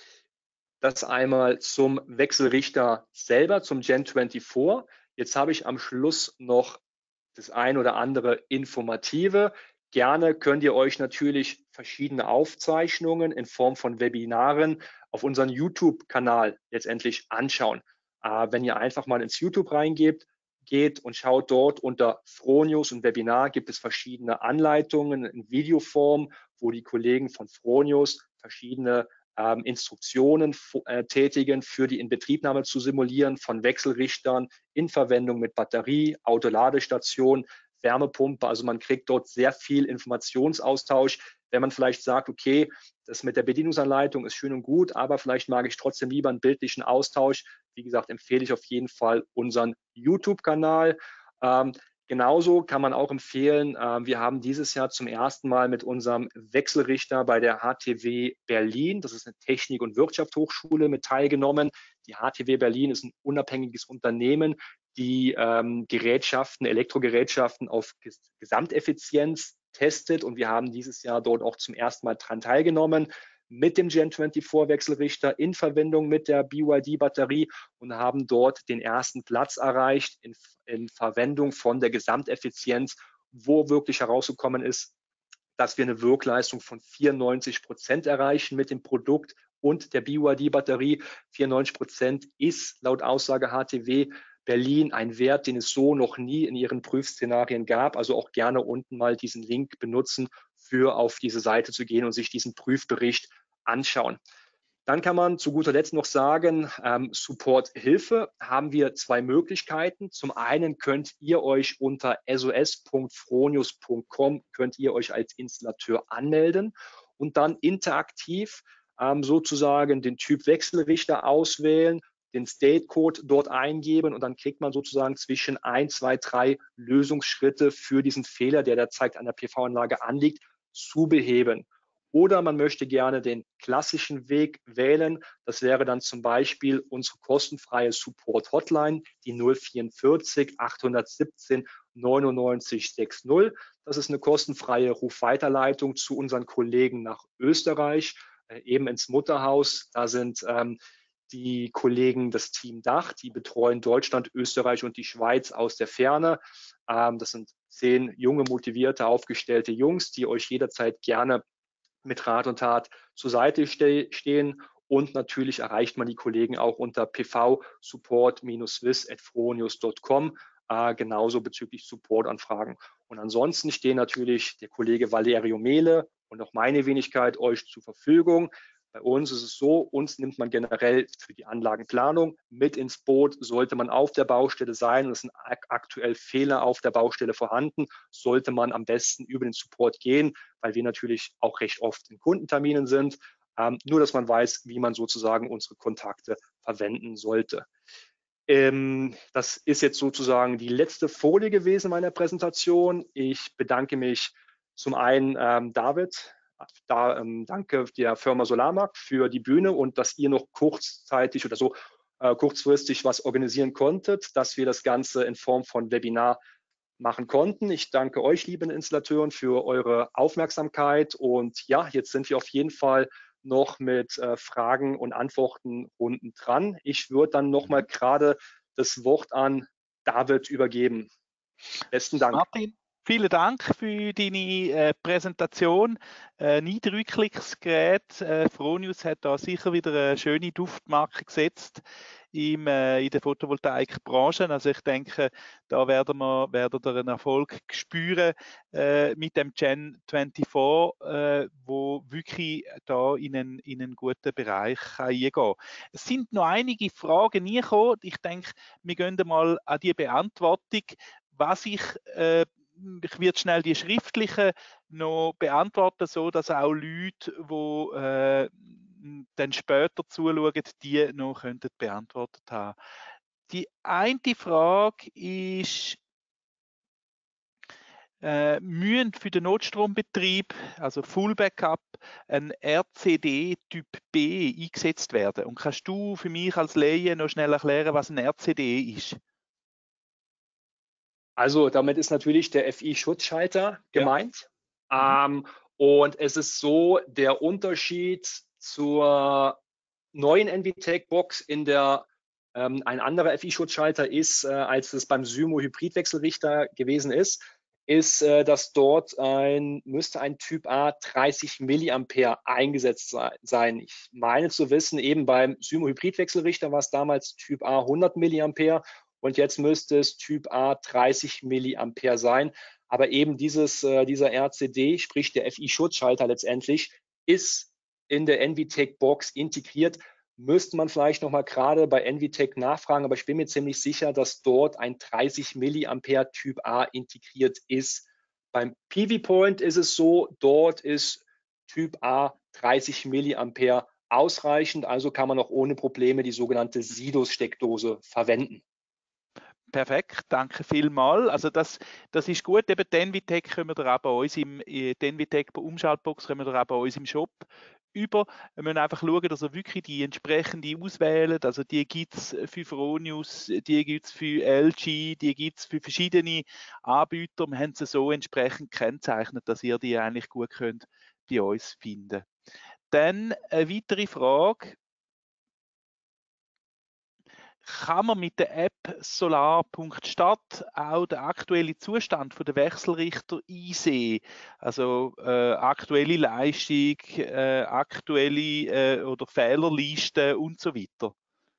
Das einmal zum Wechselrichter selber, zum Gen24. Jetzt habe ich am Schluss noch das ein oder andere Informative. Gerne könnt ihr euch natürlich verschiedene Aufzeichnungen in Form von Webinaren auf unseren YouTube-Kanal letztendlich anschauen. Wenn ihr einfach mal ins YouTube reingeht, und schaut dort unter Fronius und Webinar, gibt es verschiedene Anleitungen in Videoform, wo die Kollegen von Fronius verschiedene Instruktionen tätigen, für die Inbetriebnahme zu simulieren von Wechselrichtern in Verwendung mit Batterie, Autoladestation, Wärmepumpe. Also man kriegt dort sehr viel Informationsaustausch. Wenn man vielleicht sagt, okay, das mit der Bedienungsanleitung ist schön und gut, aber vielleicht mag ich trotzdem lieber einen bildlichen Austausch. Wie gesagt, empfehle ich auf jeden Fall unseren YouTube-Kanal. Genauso kann man auch empfehlen, wir haben dieses Jahr zum ersten Mal mit unserem Wechselrichter bei der HTW Berlin, das ist eine Technik- und Wirtschaftshochschule, mit teilgenommen. Die HTW Berlin ist ein unabhängiges Unternehmen, die Gerätschaften, Elektrogerätschaften auf Gesamteffizienz testet, und wir haben dieses Jahr dort auch zum ersten Mal daran teilgenommen mit dem Gen24 Wechselrichter in Verbindung mit der BYD-Batterie und haben dort den ersten Platz erreicht in Verwendung von der Gesamteffizienz, wo wirklich herausgekommen ist, dass wir eine Wirkleistung von 94% erreichen mit dem Produkt und der BYD-Batterie. 94% ist laut Aussage HTW Berlin ein Wert, den es so noch nie in ihren Prüfszenarien gab. Also auch gerne unten mal diesen Link benutzen, für auf diese Seite zu gehen und sich diesen Prüfbericht anschauen. Dann kann man zu guter Letzt noch sagen, Support-Hilfe haben wir zwei Möglichkeiten. Zum einen könnt ihr euch unter sos.fronius.com könnt ihr euch als Installateur anmelden und dann interaktiv sozusagen den Typ Wechselrichter auswählen, den State-Code dort eingeben und dann kriegt man sozusagen zwischen 1, 2, 3 Lösungsschritte für diesen Fehler, der da zeigt an der PV-Anlage anliegt, zu beheben. Oder man möchte gerne den klassischen Weg wählen. Das wäre dann zum Beispiel unsere kostenfreie Support-Hotline, die 044 817 99 60. Das ist eine kostenfreie Rufweiterleitung zu unseren Kollegen nach Österreich, eben ins Mutterhaus. Da sind die Kollegen des Team Dach, die betreuen Deutschland, Österreich und die Schweiz aus der Ferne. Das sind 10 junge, motivierte, aufgestellte Jungs, die euch jederzeit gerne mit Rat und Tat zur Seite stehen. Und natürlich erreicht man die Kollegen auch unter pv-support-swiss@fronius.com, genauso bezüglich Supportanfragen. Und ansonsten stehen natürlich der Kollege Valerio Mehle und auch meine Wenigkeit euch zur Verfügung. Bei uns ist es so, uns nimmt man generell für die Anlagenplanung mit ins Boot. Sollte man auf der Baustelle sein und es sind aktuell Fehler auf der Baustelle vorhanden, sollte man am besten über den Support gehen, weil wir natürlich auch recht oft in Kundenterminen sind. Nur, dass man weiß, wie man sozusagen unsere Kontakte verwenden sollte. Das ist jetzt sozusagen die letzte Folie gewesen meiner Präsentation. Ich bedanke mich zum einen, David, danke der Firma Solarmarkt für die Bühne und dass ihr noch kurzzeitig oder so kurzfristig was organisieren konntet, dass wir das Ganze in Form von Webinar machen konnten. Ich danke euch, lieben Installateuren, für eure Aufmerksamkeit und ja, jetzt sind wir auf jeden Fall noch mit Fragen und Antworten unten dran. Ich würde dann nochmal gerade das Wort an David übergeben. Besten Dank. Martin, vielen Dank für deine Präsentation. Ein eindrückliches Gerät. Fronius hat da sicher wieder eine schöne Duftmarke gesetzt in der Photovoltaikbranche. Also ich denke, da werdet ihr einen Erfolg spüren mit dem Gen 24, wo wirklich da in einen guten Bereich eingehen kann. Es sind noch einige Fragen gekommen. Ich denke, wir gehen mal an die Beantwortung. Was ich werde schnell die schriftlichen noch beantworten, so dass auch Leute, die dann später zuschauen, die noch könnten beantwortet haben. Die eine Frage ist, müssen für den Notstrombetrieb, also Full Backup, ein RCD Typ B eingesetzt werden? Und kannst du für mich als Laie noch schnell erklären, was ein RCD ist? Also damit ist natürlich der FI-Schutzschalter gemeint. Und es ist so, der Unterschied zur neuen NVTech-Box in der ein anderer FI-Schutzschalter ist, als es beim Symo-Hybrid-Wechselrichter gewesen ist, dass dort müsste ein Typ A 30 Milliampere eingesetzt sein. Ich meine zu wissen, eben beim Symo-Hybrid-Wechselrichter war es damals Typ A 100 Milliampere und jetzt müsste es Typ A 30 Milliampere sein. Aber eben dieser RCD, sprich der FI-Schutzschalter letztendlich, ist in der NVTech-Box integriert. Müsste man vielleicht nochmal gerade bei NVTech nachfragen, aber ich bin mir ziemlich sicher, dass dort ein 30 Milliampere Typ A integriert ist. Beim PV Point ist es so, dort ist Typ A 30 Milliampere ausreichend, also kann man auch ohne Probleme die sogenannte SIDOS-Steckdose verwenden. Perfekt, danke vielmals. Also das ist gut. Eben die NVTech können wir auch bei uns die NVTech Umschaltbox können wir auch bei uns im Shop über. Wir müssen einfach schauen, dass wir wirklich die entsprechende auswählen. Also die gibt es für Fronius, die gibt es für LG, die gibt es für verschiedene Anbieter. Wir haben sie so entsprechend gekennzeichnet, dass ihr die eigentlich gut könnt bei uns finden. Dann eine weitere Frage. Kann man mit der App solar.stat auch den aktuellen Zustand der Wechselrichter einsehen? Also aktuelle Leistung, aktuelle oder Fehlerlisten und so weiter.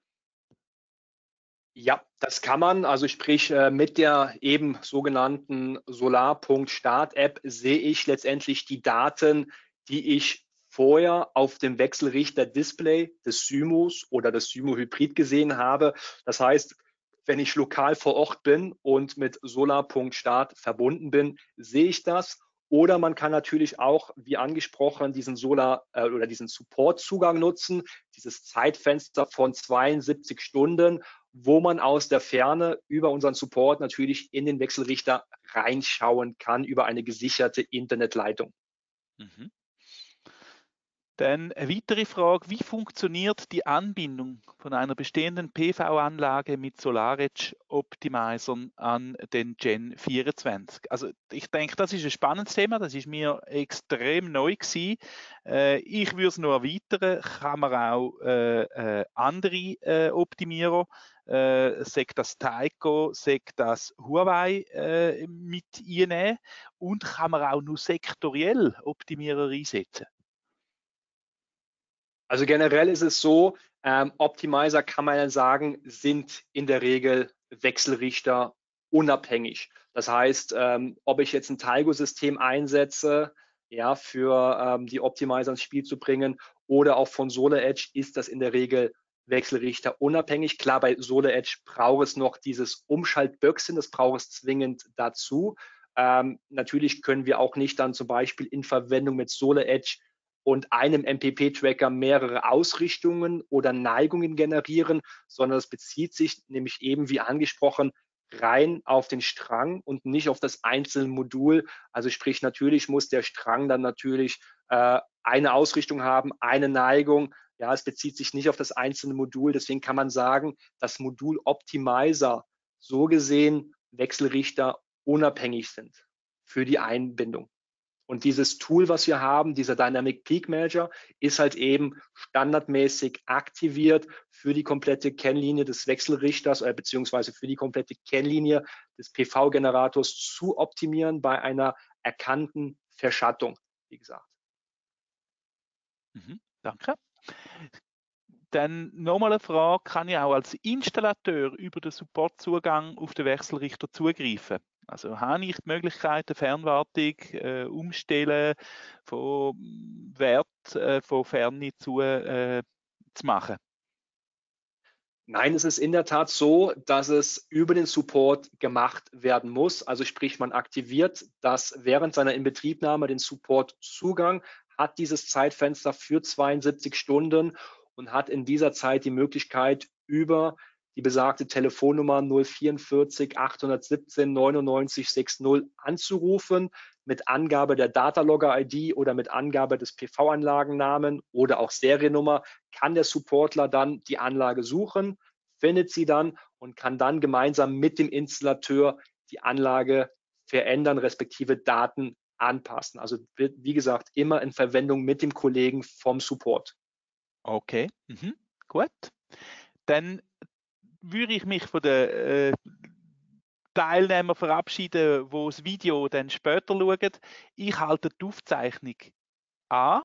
Ja, das kann man. Also sprich, mit der eben sogenannten Solar.Stat-App sehe ich letztendlich die Daten, die ich vorher auf dem Wechselrichter-Display des Symos oder des Symo-Hybrid gesehen habe. Das heißt, wenn ich lokal vor Ort bin und mit Solar.start verbunden bin, sehe ich das. Oder man kann natürlich auch, wie angesprochen, diesen oder diesen Support-Zugang nutzen, dieses Zeitfenster von 72 Stunden, wo man aus der Ferne über unseren Support natürlich in den Wechselrichter reinschauen kann über eine gesicherte Internetleitung. Mhm. Dann eine weitere Frage, wie funktioniert die Anbindung von einer bestehenden PV-Anlage mit SolarEdge Optimizern an den Gen 24? Also ich denke, das ist ein spannendes Thema, das ist mir extrem neu gewesen. Ich würde es noch erweitern, kann man auch andere Optimierer, sagt das Tyco, sagt das Huawei mit einnehmen und kann man auch nur sektoriell Optimierer einsetzen? Also generell ist es so, Optimizer kann man ja sagen, sind in der Regel Wechselrichter unabhängig. Das heißt, ob ich jetzt ein Talgo-System einsetze, ja, für die Optimizer ins Spiel zu bringen oder auch von SolarEdge, ist das in der Regel Wechselrichter unabhängig. Klar, bei SolarEdge braucht es noch dieses Umschaltböckchen, das braucht es zwingend dazu. Natürlich können wir auch nicht dann zum Beispiel in Verwendung mit SolarEdge und einem MPP-Tracker mehrere Ausrichtungen oder Neigungen generieren, sondern es bezieht sich nämlich eben, wie angesprochen, rein auf den Strang und nicht auf das einzelne Modul. Also sprich, natürlich muss der Strang dann natürlich eine Ausrichtung haben, eine Neigung. Ja, es bezieht sich nicht auf das einzelne Modul. Deswegen kann man sagen, das Modul Optimizer so gesehen Wechselrichter unabhängig sind für die Einbindung. Und dieses Tool, was wir haben, dieser Dynamic Peak Manager, ist halt eben standardmäßig aktiviert für die komplette Kennlinie des Wechselrichters beziehungsweise für die komplette Kennlinie des PV-Generators zu optimieren bei einer erkannten Verschattung, wie gesagt. Danke. Dann nochmal eine Frage, kann ich auch als Installateur über den Supportzugang auf den Wechselrichter zugreifen? Also habe ich die Möglichkeit, eine Fernwartung umstellen von Wert von Ferne zu machen? Nein, es ist in der Tat so, dass es über den Support gemacht werden muss. Also sprich, man aktiviert das während seiner Inbetriebnahme den Support-Zugang, hat dieses Zeitfenster für 72 Stunden und hat in dieser Zeit die Möglichkeit, über die besagte Telefonnummer 044 817 99 60 anzurufen, mit Angabe der Datalogger-ID oder mit Angabe des PV-Anlagennamen oder auch Seriennummer kann der Supportler dann die Anlage suchen, findet sie dann und kann dann gemeinsam mit dem Installateur die Anlage verändern, respektive Daten anpassen. Also wie gesagt, immer in Verwendung mit dem Kollegen vom Support. Okay, gut. Dann würde ich mich von den Teilnehmern verabschieden, die das Video dann später schauen. Ich halte die Aufzeichnung an